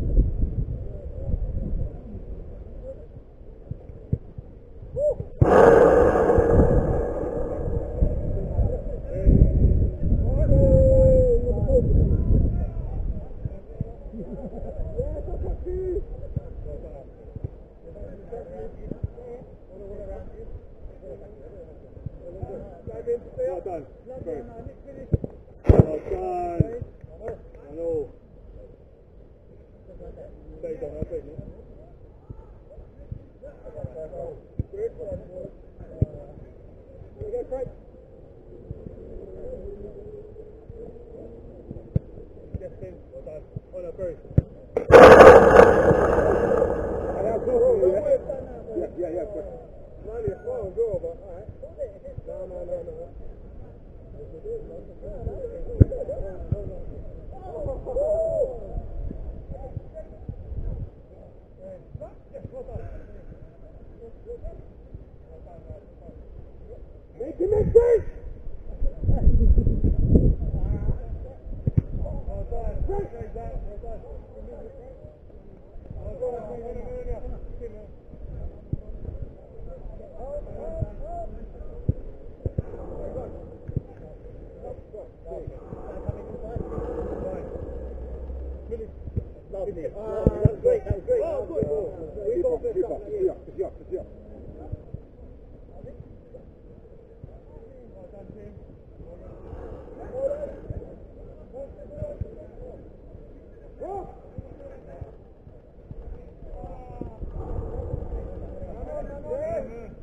Well done. Well done. I know. Stay down, I'll take it. Here we go, Craig. Justin, well done. Oh no, Barry. Yeah, quick. Not your phone, go, but alright. No. Make it make sense! That's great. Oh, good. Keep up.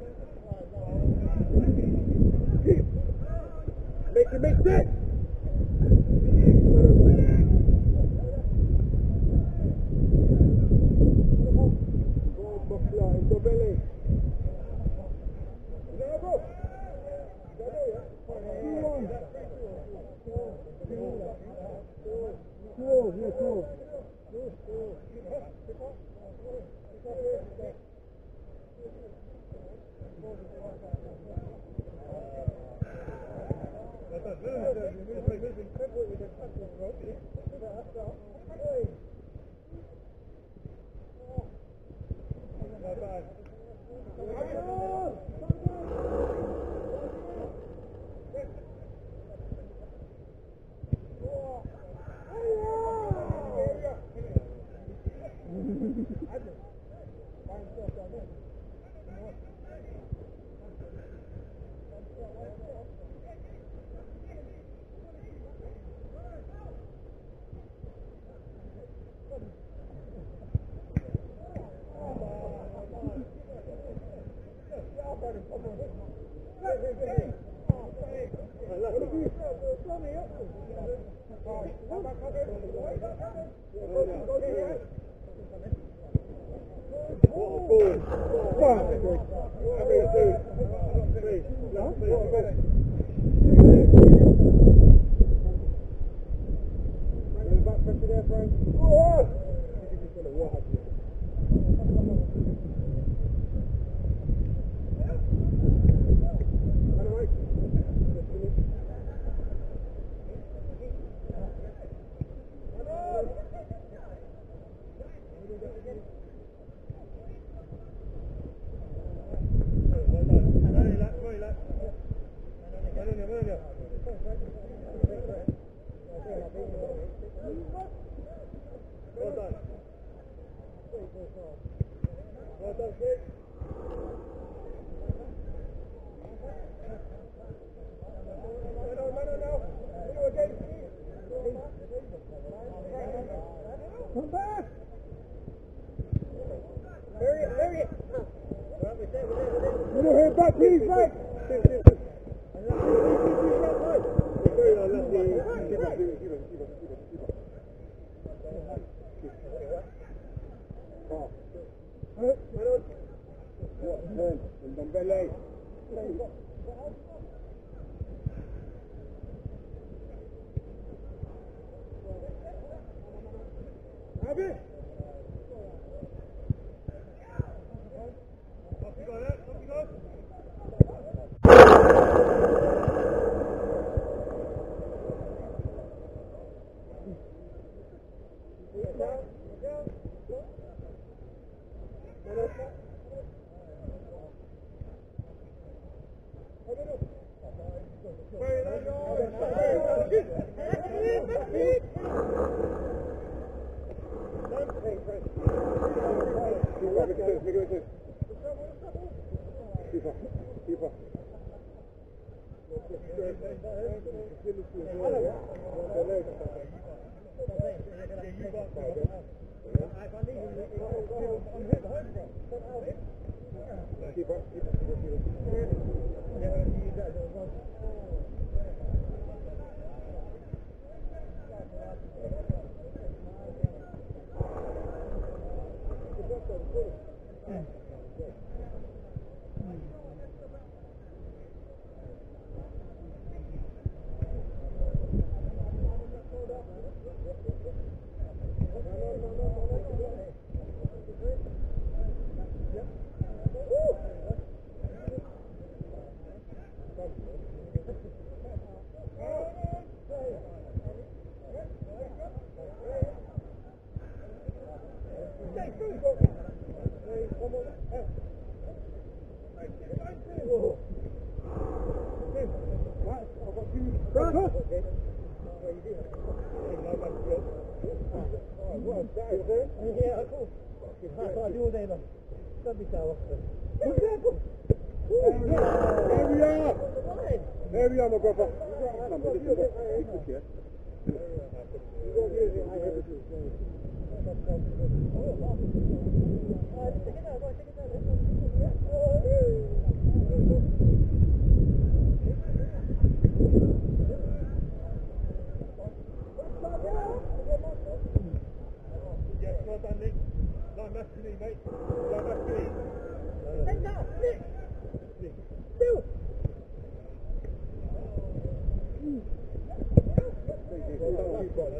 Make it make sense!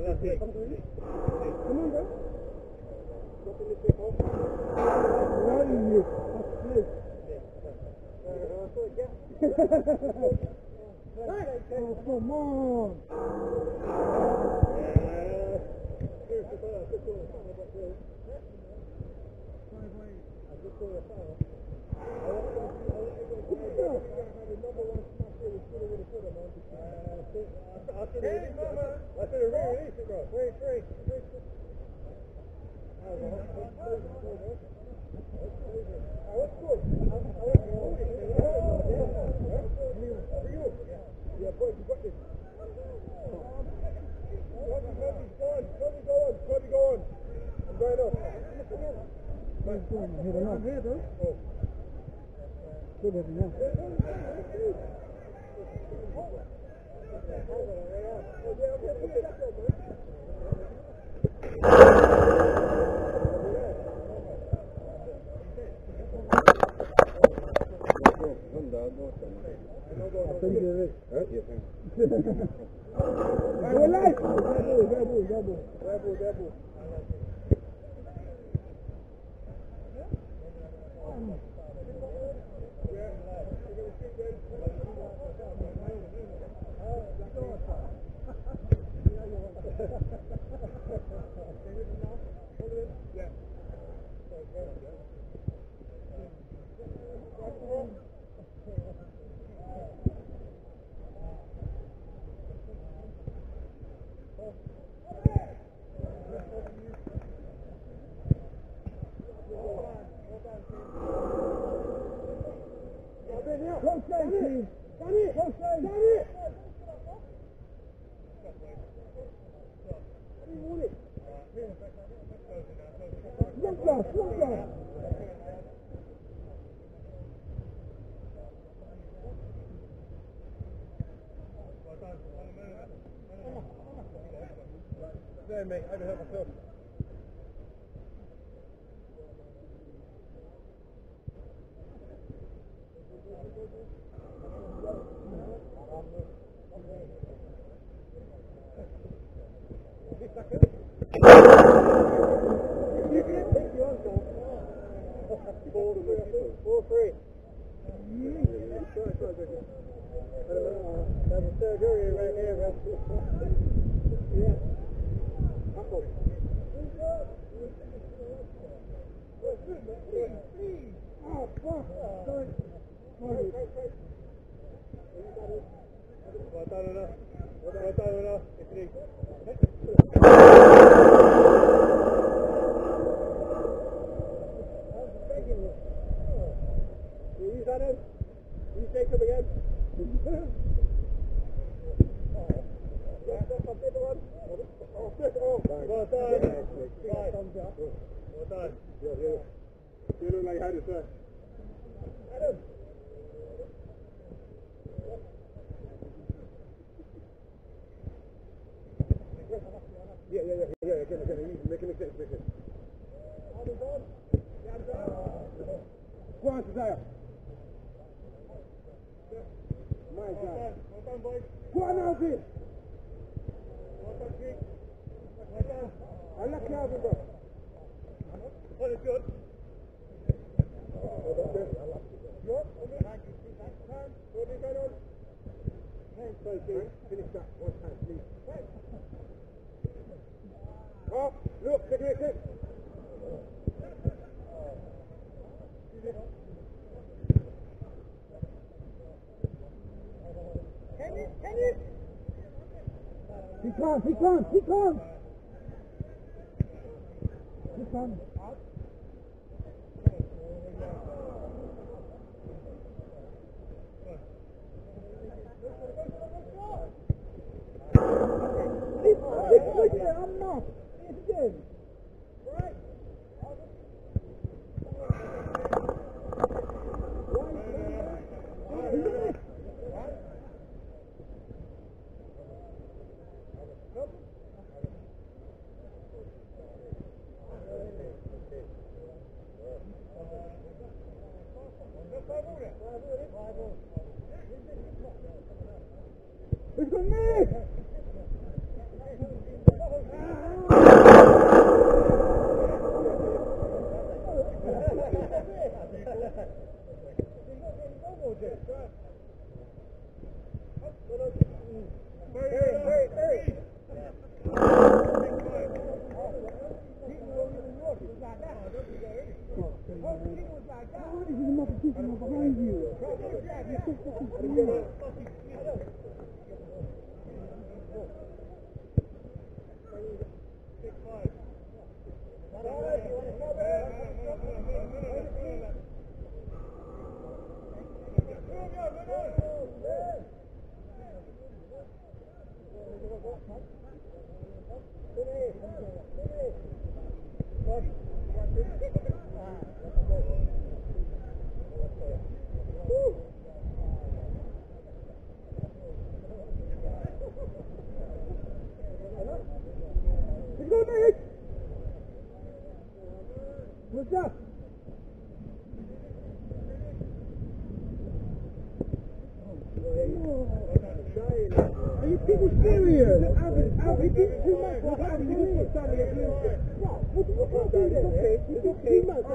Come on, bro. Running you. Oh, come on. There, mate, I can help myself. He can't. I'm not. It's good. Right. It's a Behind you. What's up? Are you people serious? Abby, it's too much. What happened? You just put Sammy in blue. What? You can't do this. It's okay. Too much.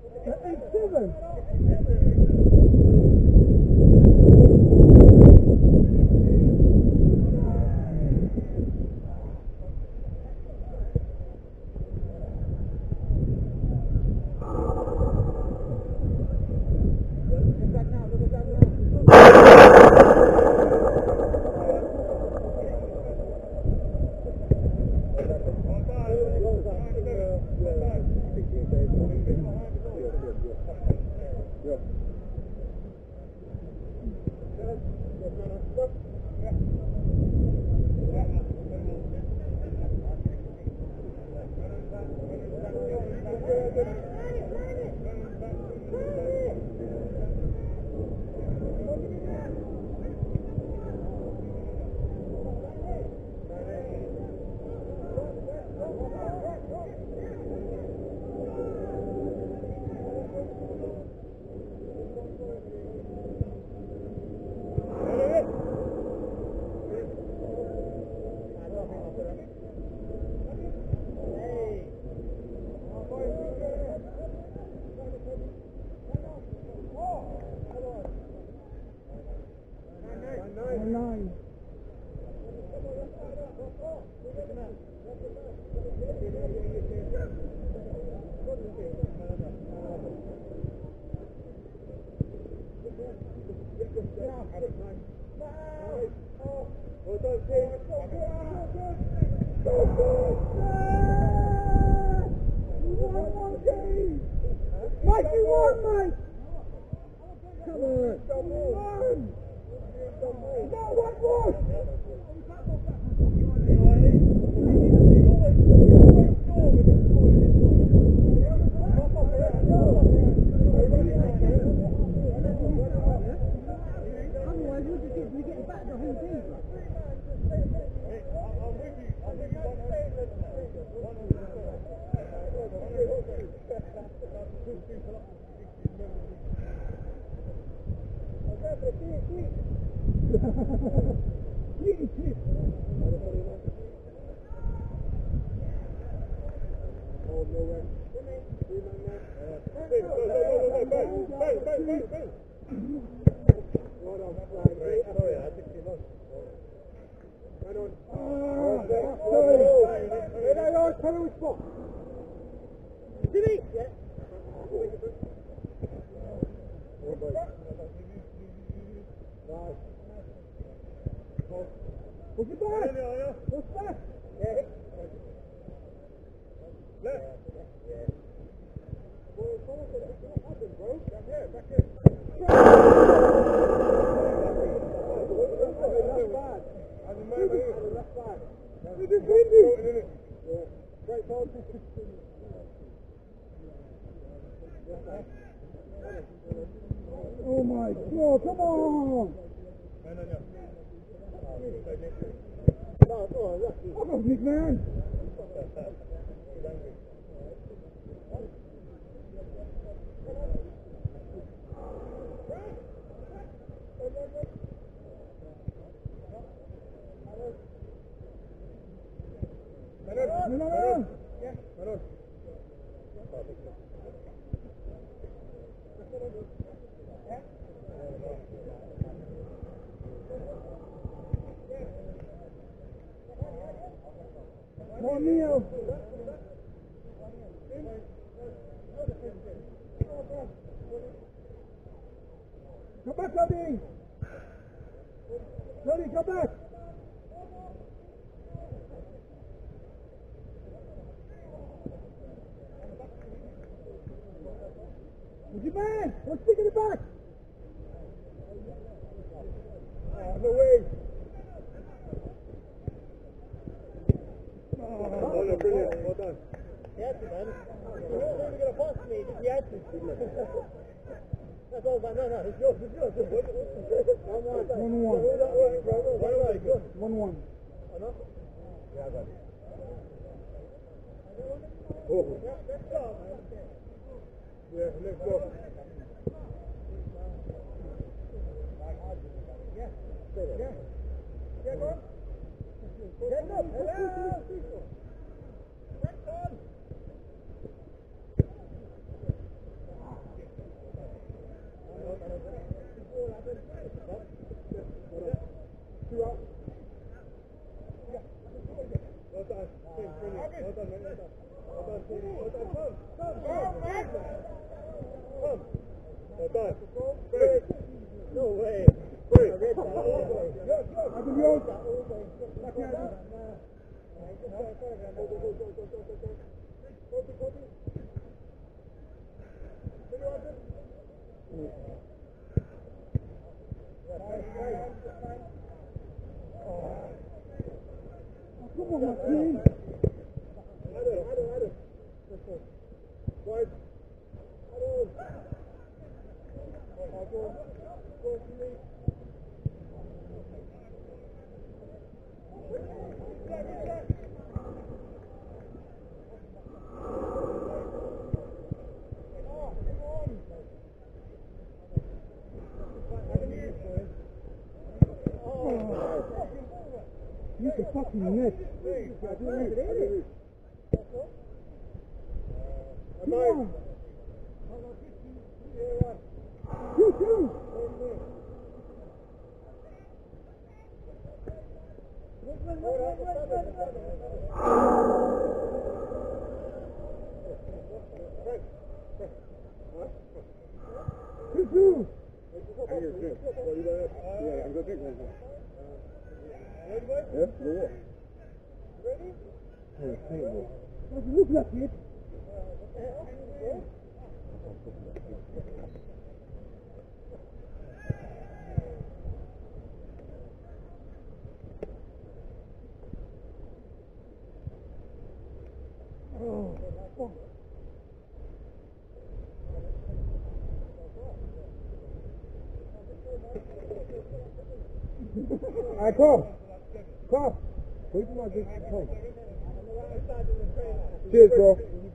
8-7. Oh my God, come on! Come on, big man! Come on, Neil! Come back, Cody! Cody, come back! What's your man? Let's stick it back! No way! Oh, no, brilliant. Well done. Yes, man. You're not really going to pass me, just the answer. That's all, man. No, it's yours, it's yours. 1-1. 1-1. Yeah, I got it. Oh. Yeah, let's go. Yeah, go on. Get up. Hello. No way. Come on, my team. You can fucking miss. Come on. You too. You too. Yeah, I'm going to drink that. Yeah, no. Ready? Hey, paintball. Doesn't look like it. Oh, fuck. Alright, come. Come. Where's my big come? Cheers, bro.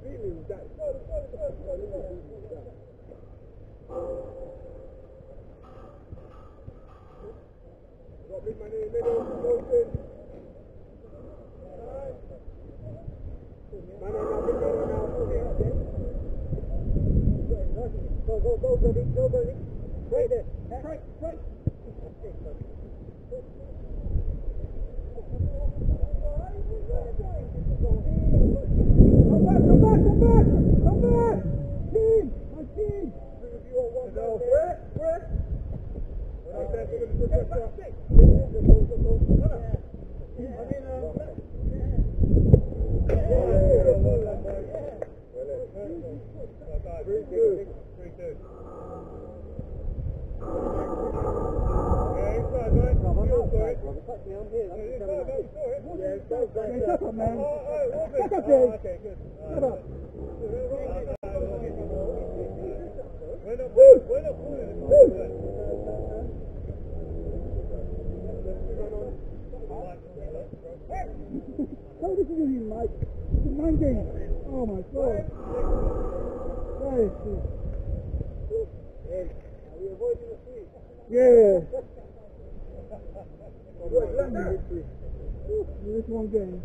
Go, buddy. Right there. Right. Come back! Team! My team! How did you do him, Mike? It's a man game. Oh my God. Are we avoiding the street? Yeah. This one game.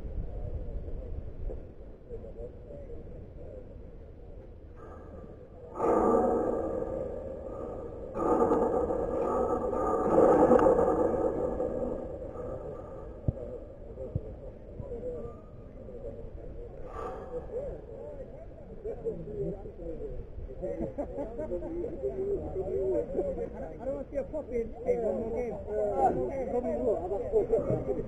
I don't want to see a pop in. Hey, one more game. Probably will. I've got 4 pops.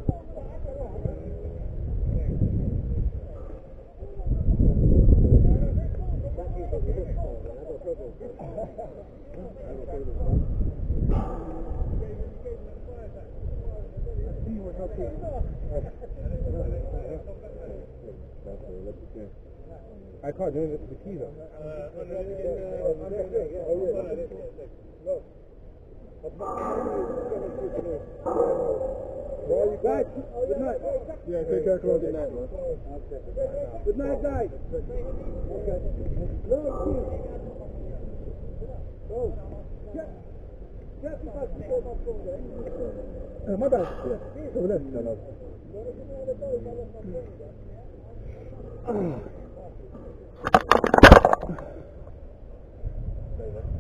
I can't do it with the key though. Guys, good night. Yeah, take care, close. Good night, man. Good night, guys. Okay. No, my bad. Yeah. Over there. No.